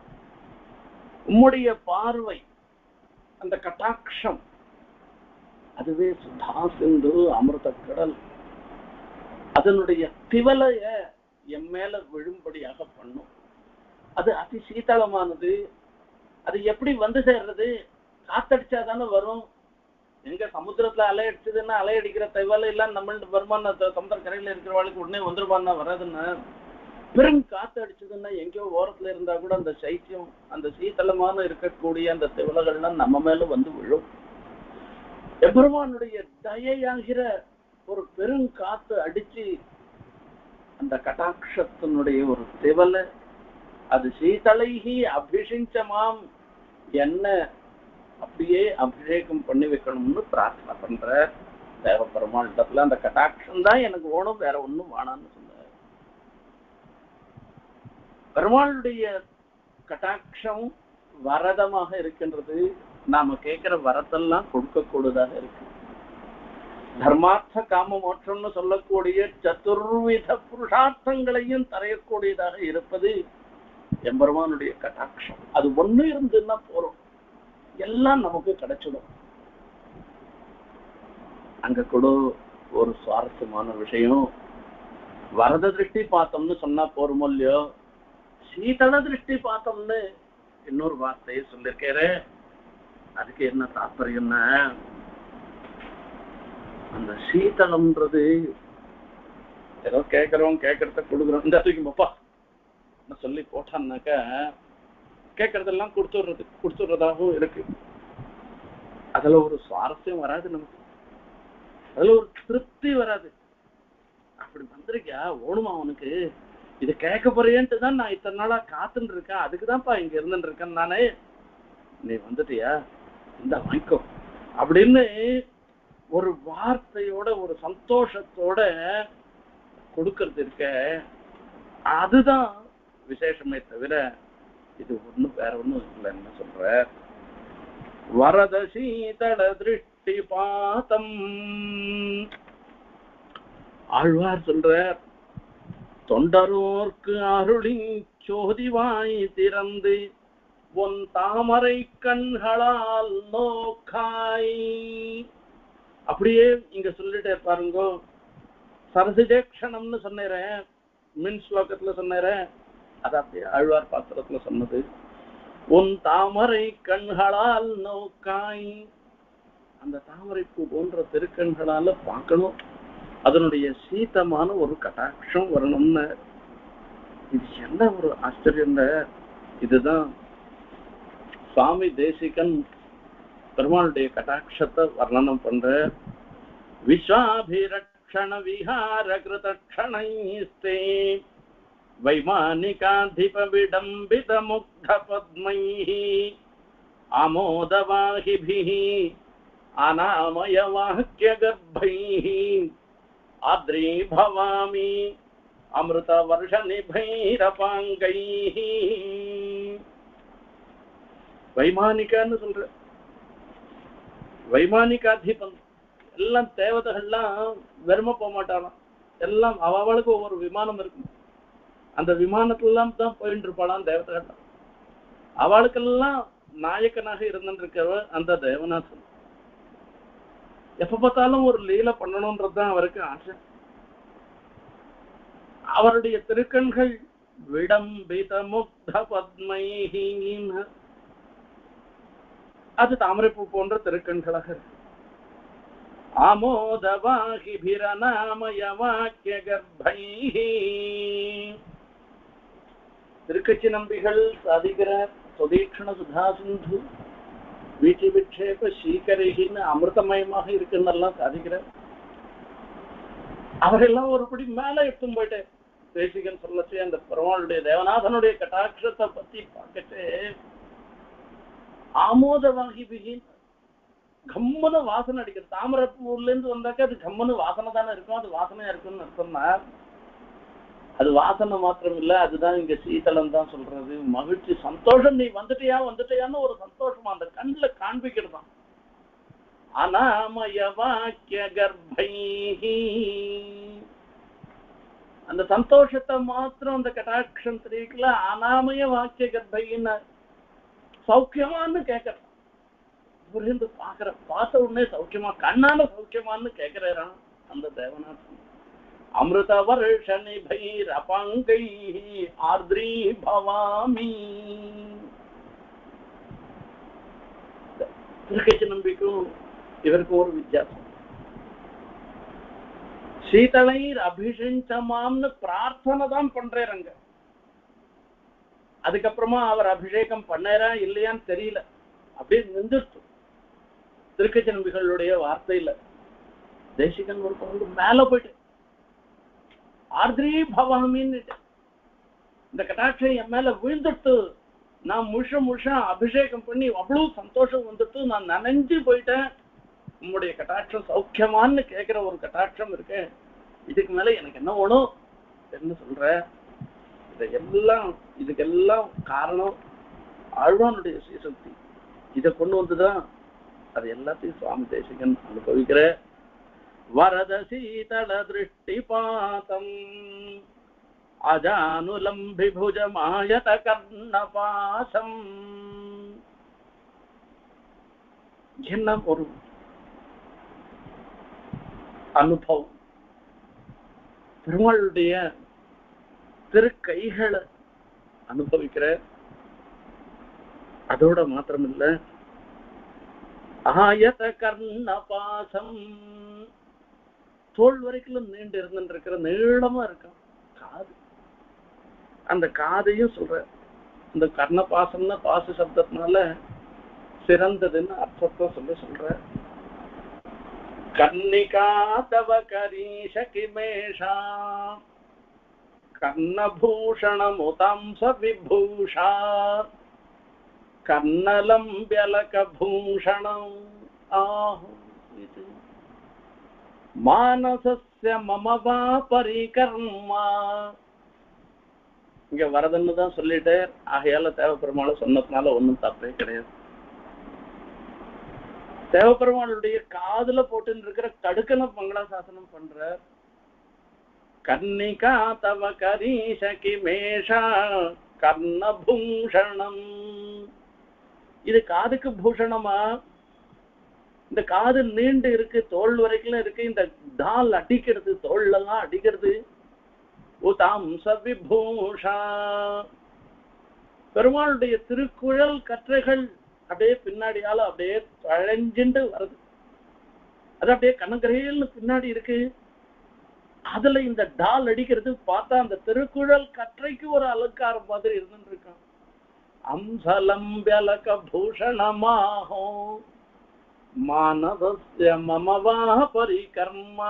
உம்முடைய பார்வை, அந்த கட்டாட்சம், அதுவே சுதா சிந்து அமிர்த கடல். அதனுடைய திவலைய என் மேல விழும்படியாக பண்ணும். அது அதி சீதளமானது. அது எப்படி வந்து சேர்றது? காத்தடிச்சாதானே வரும். எங்க சமுத்திரத்துல அலை அடிச்சதுன்னா அலை அடிக்கிற திவலை எல்லாம் நம்மள்ட்ட வருமானா? சமுத்திர கரையில இருக்கிறவாளுக்கு உடனே வந்துருவான்னா வராதுன்னா? பெரும் காத்து அடிச்சதுன்னா எங்கேயோ ஓரத்துல இருந்தா கூட அந்த சைத்தியம், அந்த சீத்தளமான இருக்கக்கூடிய அந்த திவலைகள்லாம் நம்ம மேல வந்து விழும். எம்பெருமானுடைய தயையாகிற ஒரு பெரும் காத்து அடிச்சு அந்த கடாட்சத்தினுடைய ஒரு திவலை அது சீதளைகி அபிஷிஞ்சமாம் என்ன அப்படியே அபிஷேகம் பண்ணி வைக்கணும்னு பிரார்த்தனை பண்ற தேவ பெருமாண்டத்துல. அந்த கடாட்சம் தான் எனக்கு ஓணும், வேற ஒண்ணும் வேணான்னு சொன்ன. பெருமாளுடைய கடாட்சம் வரதமாக இருக்கின்றது. நாம கேட்கிற வரத்தெல்லாம் கொடுக்கக்கூடியதாக இருக்கு. தர்மார்த்த காம மோட்சம்னு சொல்லக்கூடிய சதுர்வித புருஷார்த்தங்களையும் தரையக்கூடியதாக இருப்பது எம்பெருமானுடைய கடாட்சம். அது ஒண்ணு இருந்துன்னா போறோம், எல்லாம் நமக்கு கிடைச்சிடும். அங்க கூட ஒரு சுவாரஸ்யமான விஷயம், வரத திருஷ்டி பார்த்தோம்னு சொன்னா போறோமோ இல்லையோ, சீதள திருஷ்டி பார்த்தோம்னு இன்னொரு வார்த்தையை சொல்லிருக்கேரு. அதுக்கு என்ன தாற்பயம்னா, அந்த சீதளம்ன்றது ஏதோ கேட்கறோம், கேட்கறத கொடுக்குறோம், இந்த தூக்கிப்பா சொல்லி போட்டான்னாக்க கேட்கறதெல்லாம் கொடுத்துடுறதாகவும் இருக்கு. அதுல ஒரு சுவாரஸ்யம் வராது நமக்கு, அதுல ஒரு திருப்தி வராது. அப்படி வந்திருக்கியா ஓணுமா அவனுக்கு, இது கேட்க போறேன்ட்டு தான் நான் இத்தனை நாளா காத்துட்டு இருக்கேன், அதுக்குதான்ப்பா இங்க இருந்துட்டு இருக்கேன் நானே, நீ வந்துட்டியா இந்த வாங்கிக்கோ அப்படின்னு ஒரு வார்த்தையோட ஒரு சந்தோஷத்தோட கொடுக்கறது இருக்க, அதுதான் விசேஷமே தவிர இது ஒண்ணும் வேற ஒண்ணும் இல்லைன்னு சொல்ற. வரத சீதள திருஷ்டி பாதம் ஆழ்வார் சொல்ற, தொண்டரோர்க்கு அருளி சோதிவாய் திறந்து உன் தாமரை கண்களால் நோக்காய். அப்படியே இங்க சொல்லிட்டே பாருங்க, சரசிஜேக்ஷணம்னு சொன்னேன், மின் ஸ்லோகத்துல சொன்னேன், அது அப்படியே ஆழ்வார் பாத்திரத்துல சொன்னது. உன் தாமரை கண்களால் நோக்காய், அந்த தாமரை பூ போன்ற திருக்கண்களால பார்க்கணும், அதனுடைய சீதமான ஒரு கடாட்சம் வரணும்னு. இது என்ன ஒரு ஆச்சரியம்! இதுதான் சுவாமி தேசிகன் பெருமாளுடைய கடாட்சத்தை வர்ணனம் பண்ற. விஸ்வாபிரக்ஷண விஹார கிருதக்ஷணைஸ்தே வைமானிகாதிப விடம்பித முக்த பத்மைஹி ஆமோதவாஹிபிஹி அநாமய வாக்ய கர்ப்பைஹி ஆத்ரீ பவாமி அமிர்த வருஷ நிபைரபாங்கைஹி. வைமானிகான்னு சொல்ற, வைமானிகாதிபன் எல்லாம் தேவதைகள்லாம் வெறும போக மாட்டாளாம், எல்லாம் அவளுக்கு ஒவ்வொரு விமானம் இருக்கும், அந்த விமானத்துலாம் தான் போயிட்டு இருப்பாளாம் தேவதைகள்லாம். அவளுக்கெல்லாம் நாயக்கனாக இருந்துருக்கவ அந்த தேவநாதன். எப்ப பார்த்தாலும் ஒரு லீலை பண்ணணும்ன்றதுதான் அவருக்கு ஆசை. அவருடைய திருக்கண்கள் விடம்பித முக்த பத்மைஹீன், அது தாமரைப்பூ போன்ற திருக்கண்களாக இருக்கு. ஆமோதவாஹிபிரநாமய வாக்ய கர்ப்பைஹி. திருக்கச்சி நம்பிகள் சாதிக்கிற சுதீக்ஷண சுதா சிந்து வீச்சு விட்சேப சீக்கரிகின்னு அமிர்தமயமாக இருக்குன்னெல்லாம் சாதிக்கிற. அவரெல்லாம் ஒருபடி மேல எடுத்தும் போயிட்டு தேசிகன் சொல்லச்சு அந்த பெருமாளுடைய தேவநாதனுடைய கட்டாட்சத்தை பத்தி பார்க்கட்டு, ஆமோதவாகி பிகின் கம்மன வாசனை அடிக்கிறது. தாமரைப்பூர்ல இருந்து வந்தாக்க அது கம்மனு வாசனை தானே இருக்கும், அது வாசனையா இருக்குன்னு அர்த்தம்னா அது வாசனை மாத்திரம் இல்ல, அதுதான் இங்க சீதளம் தான் சொல்றது. மகிழ்ச்சி, சந்தோஷம், நீ வந்துட்டியான்னு ஒரு சந்தோஷமா அந்த கண்ணுல காண்பிக்கிறதான். அநாமய வாக்ய கர்ப்பைஹி, அந்த சந்தோஷத்தை மாத்திரம் அந்த கட்டாட்சம் தெரியல. அநாமய வாக்கிய கர்ப்பைன்னு சௌக்கியமானு கேட்கறான். புரிந்து பார்த்த உடனே சௌக்கியமா கண்ணால சௌக்கியமான்னு கேட்கிறாராம் அந்த தேவநாதன். அமிர்த வருஷ நிபைர் அபங்கை ஆர்திரீ பவாமி. திருக்கட்சி நம்பிக்கும் இவருக்கும் ஒரு வித்தியாசம். சீதளைர் அபிஷேகமாம்னு பிரார்த்தனை தான் பண்றாருங்க. அதுக்கப்புறமா அவர் அபிஷேகம் பண்ணாரா இல்லையான்னு தெரியல, அப்படியே நின்றுட்டு திருக்கட்சி நம்பிகளுடைய வார்த்தையில தேசிகன் ஒரு பங்கு மேல போயிட்டு ஆர்திரீ பவாமின்னு இந்த கட்டாட்சம் என் மேல விழுந்துட்டு நான் முழுஷம் அபிஷேகம் பண்ணி அவ்வளவு சந்தோஷம் வந்துட்டு நான் நனைஞ்சு போயிட்டேன். உங்களுடைய கட்டாட்சம் சௌக்கியமான்னு கேட்கிற ஒரு கட்டாட்சம் இருக்கு, இதுக்கு மேல எனக்கு என்ன வேணும் என்ன சொல்ற? இதுக்கெல்லாம் காரணம் ஆழ்வானுடைய ஸ்ரீசக்தி. இதை கொண்டு வந்துதான் அது எல்லாத்தையும் சுவாமி தேசிகன் அனுபவிக்கிற. வரத சீதள திருஷ்டி பாதம் அஜானுலம்பி புஜமாயத கர்ணபாசம். என்ன ஒரு அனுபவம்! பெருமாளுடைய திருக்கைகளை அனுபவிக்கிற. அதோட மாத்திரமில்ல, ஆயத கர்ணபாசம் தோல் வரைக்கும் நீண்டு இருந்துருக்கிற நீளமா இருக்கும் காது. அந்த காதையும் சொல்ற. இந்த கர்ணபாசம்னா பாசு சப்தத்தினால சிறந்ததுன்னு அர்த்தத்தை சொல்ற. கர்ணிகா தவ கரீஷ கிமேஷா கர்ணபூஷணமுதாம்ச விபூஷா கர்ணலம்பியலக பூஷணம் ஆஹு இது மானசஸ்ய மமவா பரிகர்மா. இங்க வரதன்னு தான் சொல்லிட்டு ஆகையால தேவப்பெருமாளை சொன்னதுனால ஒன்னும் தப்பே கிடையாது. தேவப்பெருமாளுடைய காதுல போட்டு இருக்கிற கடுக்கன மங்களாசாசனம் பண்ற. கர்ணிகா தவ கரீஷ கிமேஷா கர்ணபூஷணம். இது காதுக்கு பூஷணமா? இந்த காது நீண்டு இருக்கு, தோல் வரைக்கும் இருக்கு. இந்த தால் அடிக்கிறது, தோல்லாம் அடிக்கிறது. உதாம்ச விபூஷா. பெருமாளுடைய திருக்குழல் கற்றைகள் அப்படியே பின்னாடியால அப்படியே தழைஞ்சிண்டு வருது. அது அப்படியே கனகரேல்னு பின்னாடி இருக்கு. அதுல இந்த டால் அடிக்கிறது பார்த்தா அந்த திருக்குழல் கற்றைக்கு ஒரு அலங்காரம் மாதிரி இருந்துட்டு இருக்கான். அம்சலம்பியலக பூஷணமாகும் மானசஸ்ய மமவா பரிகர்மா.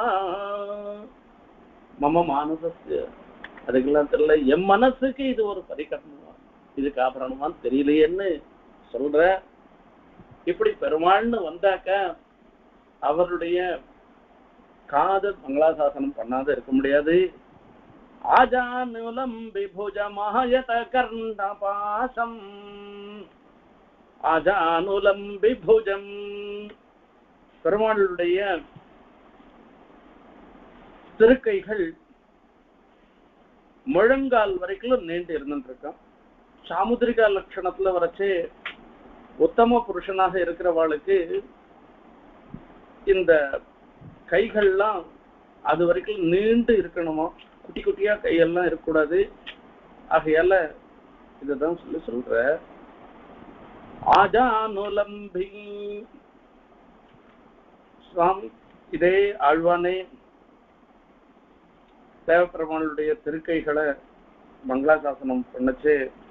மம மானசஸ்ய அதுக்கெல்லாம் தெரியல, என் மனசுக்கு இது ஒரு பரிகர்மா, இதுக்கு ஆபரணமான்னு தெரியலையேன்னு சொல்ற. இப்படி பெருமாள்னு வந்தாக்க அவருடைய காது மங்களாசாசனம் பண்ணாத இருக்க முடியாது. ஆஜானுலம்பி புஜமாயத கர்ணபாசம் ஆஜானுலம்பி புஜம். பெருமாளுடைய திருக்கைகள் முழங்கால் வரைக்கும் நீண்டு இருந்துட்டு இருக்கான். சாமுதிரிகா லட்சணத்துல வரைச்சு உத்தம புருஷனாக இருக்கிறவாளுக்கு இந்த கைகள்லாம் அது வரைக்கும் நீண்டு இருக்கணுமா, குட்டி குட்டியா கையெல்லாம் இருக்கக்கூடாது. ஆகையால இதுதான் சொல்ற. ஆஜானுலம்பி. சுவாமி இதே ஆழ்வானே தேவப்பெருமாளுடைய திருக்கைகளை மங்களாசாசனம் பண்ணச்சு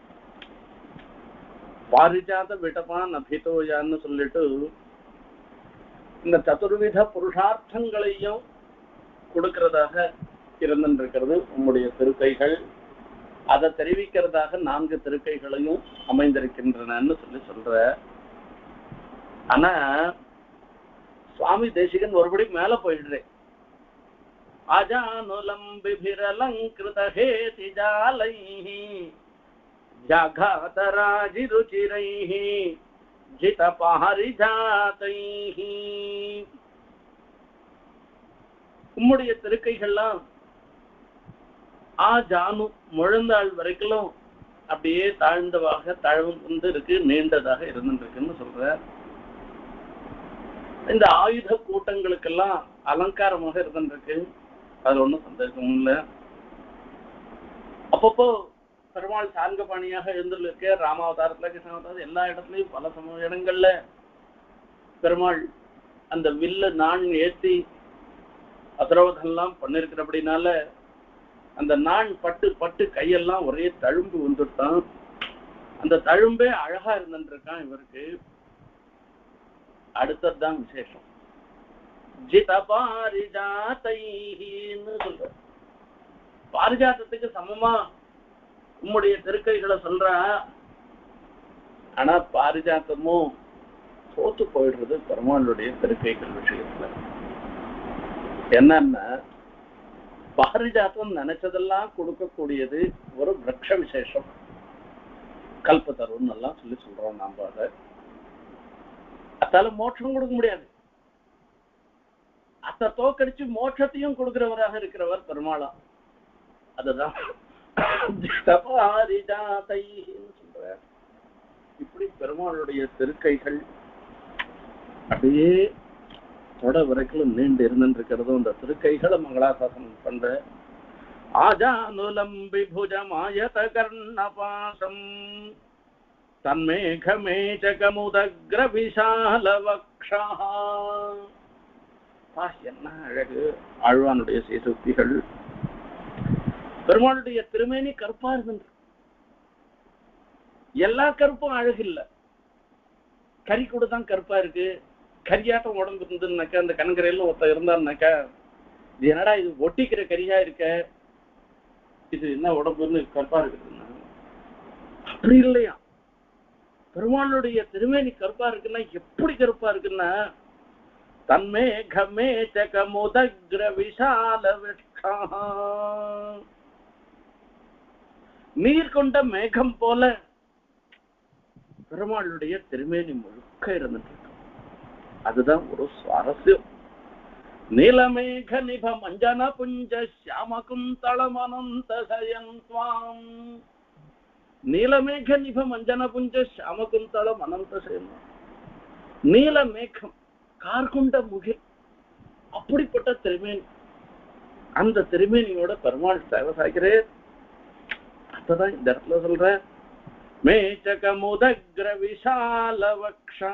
பாரிஜாத விடபான் அபிதோயான்னு சொல்லிட்டு இந்த சதுர்வித புருஷார்த்தங்களையும் கொடுக்கிறதாக இருந்திருக்கிறது உம்முடைய திருக்கைகள். அதை தெரிவிக்கிறதாக 4 திருக்கைகளையும் அமைந்திருக்கின்றனன்னு சொல்ற. ஆனா சுவாமி தேசிகன் ஒருபடி மேல போயிடுறேன். அஜானுலம்பிபிரலங்கிருத ஹேதி ஜாலைஹி ஜாகாதராஜிருச்சிரைஹி ஜித பாரிஜாதைஹி. உம்முடைய திருக்கைகள்லாம் ஜானு முழந்தாள் வரைக்கும் அப்படியே தாழ்ந்தவாக தழுந்து இருக்கு, நீண்டதாக இருந்துருக்குன்னு சொல்ற. இந்த ஆயுத கூட்டங்களுக்கெல்லாம் அலங்காரமாக இருந்துருக்கு. அது ஒன்றும் சந்தேகமும் இல்லை. அப்பப்போ பெருமாள் சார்கபாணியாக இருந்துருக்கு. ராமாவதாரத்துல, கிருஷ்ணாவதாரம் எல்லா இடத்துலயும் பல இடங்கள்ல பெருமாள் அந்த வில்ல நான் ஏற்றி அசரவதெல்லாம் பண்ணிருக்கிறபடினால அந்த நான் பட்டு பட்டு கையெல்லாம் ஒரே தழும்பு வந்துட்டான். அந்த தழும்பே அழகா இருந்துருக்கான் இவருக்கு. அடுத்ததுதான் விசேஷம். ஜித பாரிஜாத்தைன்னு சொல்ற. பாரிஜாத்தத்துக்கு சமமா உம்முடைய திருக்கைகளை சொல்ற. ஆனா பாரிஜாத்தமும் தோத்து போயிடுறது பெருமாளுடைய திருக்கைகள் விஷயத்துல. என்னன்னா பாரிஜாத்தம் நினைச்சதெல்லாம் கொடுக்கக்கூடியது ஒரு விரக்ஷ விசேஷம். கல்பத்தருன்னு எல்லாம் சொல்லி சொல்றோம் நாம. அதால மோட்சம் கொடுக்க முடியாது. அத தோக்கடிச்சு மோட்சத்தையும் கொடுக்கிறவராக இருக்கிறவர் பெருமாளா. அதுதான் சொல்ற. இப்படி பெருமாளுடைய திருக்கைகள் அப்படியே தொட வரைக்கும் நீண்டு இருந்துருக்கிறதும் அந்த திருக்கைகளை மங்களாசாசனம் பண்ற. ஆஜானுலம் விபுஜமாயத கர்ணபாசம் தன்மேகமேஜகமுதக்ர விஷால வக்ஷா. என்ன அழகு! ஆழ்வானுடைய சீசுக்திகள். பெருமாளுடைய திருமேனி கருப்பா இருந்தது. எல்லா கருப்பும் அழகு இல்ல. கறி கூட தான் கருப்பா இருக்கு. கரியாட்டம் உடம்பு இருந்ததுனாக்கா அந்த கணக்கரையில ஒருத்த இருந்தாருனாக்கா இது என்னடா இது ஒட்டிக்கிற கரியா இருக்க, இது என்ன உடம்புன்னு கருப்பா இருக்குதுன்னா அப்படி இல்லையா. பெருமாளுடைய திருமேனி கருப்பா இருக்குன்னா எப்படி கருப்பா இருக்குன்னா தன்மேகமே ஜகமுதக்ர விஷால விஷ்கா. நீர் கொண்ட மேகம் போல பெருமாளுடைய திருமேனி முழுக்க இருந்துட்டு. அதுதான் ஒரு சுவாரஸ்யம். நீலமேக நிப மஞ்சன புஞ்ச சியாமகும் தளமனந்த சயன்வாம். நீலமேக நிப மஞ்சன புஞ்ச சியாமகும் தளம் அனந்த சயன்வாம். நீலமேகம் கார்குண்ட முகில், அப்படிப்பட்ட திருமேனி. அந்த திருமேனியோட பெருமாள் சேவை சாய்கிறேன். அதான் இந்த இடத்துல சொல்ற. மேச்சகமுதக்ர விஷால வக்ஷா.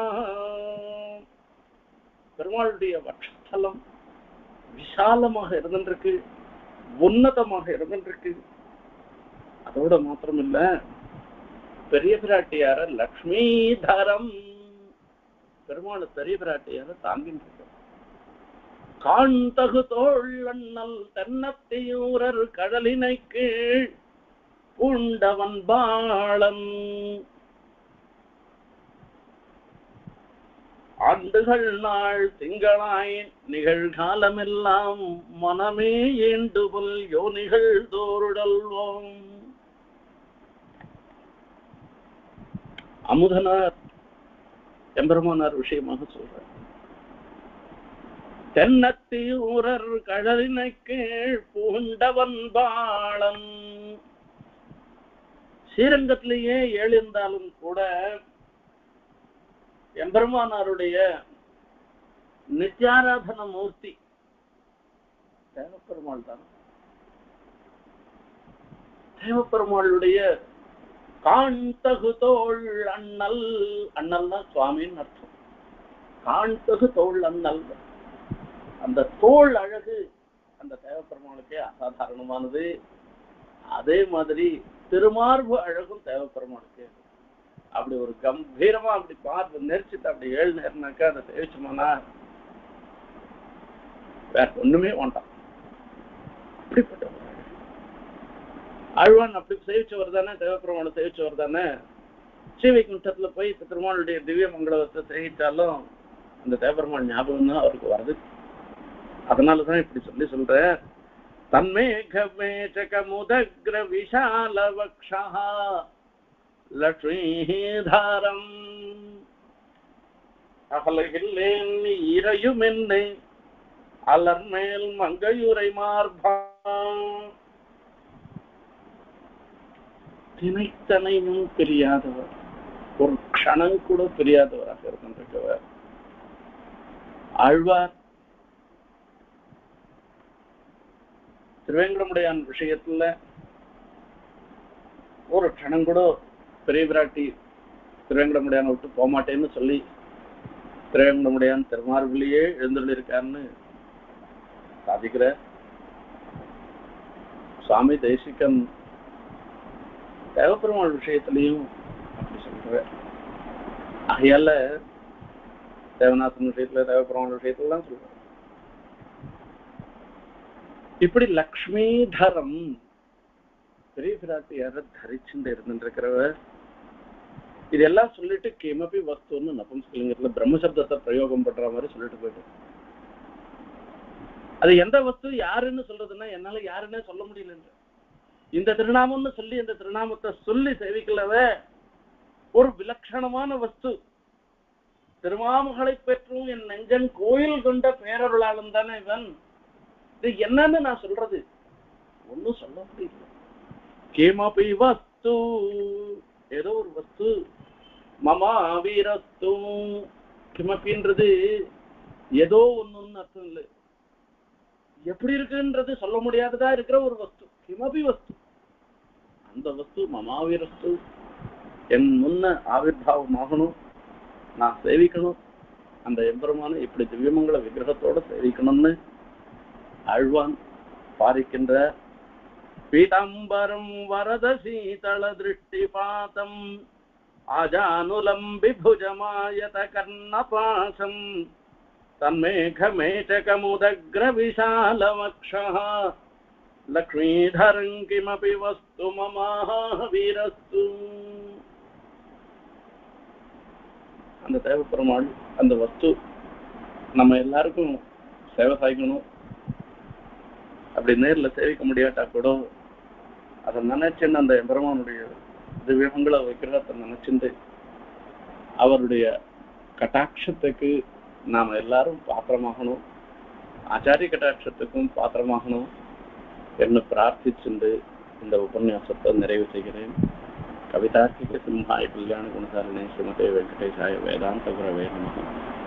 பெருமாளுடைய வக்ஷஸ்தலம் விஷாலமாக இருந்திருக்கு, உன்னதமாக இருந்திருக்கு. அதோட மாத்திரம் இல்ல, பெரிய பிராட்டியார லக்ஷ்மிதரம் பெருமாள் பெரிய பிராட்டியார தாங்கிட்டு காண்தகு தோள் அண்ணல் தென்னத்தியூரர் கடலினை கீழ் பூண்டவன் பாளன். ஆண்டுகள் நாள் திங்களாய் நிகழ்காலமெல்லாம் மனமே ஏண்டுபுல் யோனிகள் தோருடல்வோம். அமுதனார் எம்பெருமானார் விஷயமாக சொல்ற. தென்னத்தியூரர் கடலினை கீழ் பூண்டவன் பாளன். ஸ்ரீரங்கத்திலேயே எழுந்தாலும் கூட எம்பெருமானாருடைய நித்யாராதன மூர்த்தி தேவப்பெருமாள் தான். தேவப்பெருமாளுடைய காண்தகு தோள் அண்ணல். அண்ணல்னா சுவாமின்னு அர்த்தம். காண்தகு தோள் அண்ணல். அந்த தோள் அழகு அந்த தேவப்பெருமாளுக்கே அசாதாரணமானது. அதே மாதிரி திருமார்பு அழகும் தேவப்பெருமாளுக்கு. அப்படி ஒரு கம்பீரமா அப்படி பார்த்து நெரிச்சிட்டு அப்படி ஏழு நேரம்னாக்கா அதை சேவிச்சோம்னா வேற ஒண்ணுமே வேண்டாம். அப்படிப்பட்ட ஆழ்வான் அப்படி சேவிச்சவர் தானே, தேவப்பெருமானை சேவிச்சவர் தானே. ஸ்ரீவைகுண்டத்துல போய் திருமாளுடைய திவ்ய மங்களத்தை சேவிச்சாலும் அந்த தேவப்பெருமாள் ஞாபகம் தான் அவருக்கு வருது. அதனாலதான் இப்படி சொல்லி சொல்றேன். தன்மேகமேச்சகமுதக்ர விஷால வக்ஷா லக்ஷ்மிதாரம். அகலகில்லேன் இறையும் என்னை அலர்மேல் மங்கையுரை மார்பா. தினைத்தனையும் பிரியாதவர், ஒரு க்ஷணம் கூட பிரியாதவராக இருக்கின்றவர். ஆழ்வார் திருவேங்கடமுடையான் விஷயத்துல ஒரு க்ஷணம் கூட பெரிய பிராட்டி திருவேங்கடமுடையான் விட்டு போக மாட்டேன்னு சொல்லி திருவேங்கடமுடையான் திருமார்பிலேயே எழுந்துள்ளிருக்காருன்னு சாதிக்கிற சுவாமி தேசிகன் தேவப்பெருமாள் விஷயத்திலையும் அப்படி சொல்ற. ஆகையால தேவநாதன் விஷயத்துல தேவப்பெருமாள் விஷயத்துல தான் சொல்ற. இப்படி லக்ஷ்மிதரம் பெரிய பிராட்டி யார தரிச்சுட்டு இருந்துருக்கிறவ இதெல்லாம் சொல்லிட்டு கிமபி வஸ்துன்னு நபும்சகலிங்கத்துல பிரம்மசப்தத்தை பிரயோகம் பண்ற மாதிரி சொல்லிட்டு போயிட்டு அது எந்த வஸ்து யாருன்னு சொல்றதுன்னா என்னால யாருன்னே சொல்ல முடியல. இந்த திருநாமம்னு சொல்லி இந்த திருநாமத்தை சொல்லி சேவிக்கலவ ஒரு விலட்சணமான வஸ்து. திருமாமகளை பெற்றும் என் நெஞ்சன் கோயில் கொண்ட பேரருளாலும் தானே இவன். இது என்னன்னு நான் சொல்றது ஒன்னும் சொல்ல முடியல. கிமபி வஸ்து ஏதோ ஒரு வஸ்து மமா வீரஸ்து கிமப்பின்றது ஏதோ ஒண்ணுன்னு அர்த்தம் இல்லை. எப்படி இருக்குன்றது சொல்ல முடியாததா இருக்கிற ஒரு வஸ்து கிமபி வஸ்து. அந்த வஸ்து மமாவீரஸ்து என் முன்ன ஆவிர்வாவம் ஆகணும், நான் சேவிக்கணும். அந்த எம்பெருமான இப்படி திவ்யமங்கல விக்கிரகத்தோட சேவிக்கணும்னு ஆழ்வான் பாரிக்கின்ற பீதாம்பரம் வரத சீதள திருஷ்டி பாதம் ஆஜானுலம் விபுஜமாயத கர்ணபாசம் தன்மேகமேடகமுதக்ர விஷாலவக்ஷः லக்ஷ்மீதரங் கிமபி வஸ்து மமாவீரஸ்து. அந்த தேவப்பெருமாள் அந்த வஸ்து நம்ம எல்லாருக்கும் சேவை சாய்க்கணும். அப்படி நேர்ல சேவிக்க முடியாட்டா கூட அதை நினைச்சுன்னு அந்த பெருமானுடைய திவ்யமங்கள விக்கிரகத்தை நினைச்சுட்டு அவருடைய கட்டாட்சத்துக்கு நாம எல்லாரும் பாத்திரமாகணும், ஆச்சாரிய கட்டாட்சத்துக்கும் பாத்திரமாகணும் என்று பிரார்த்திச்சுண்டு இந்த உபன்யாசத்தை நிறைவு செய்கிறேன். கவிதார்க்கிக சிம்ஹாய கல்யாண குணசாலினே ஸ்ரீமதே வெங்கடேசாய வேதாந்த குரவே நமः.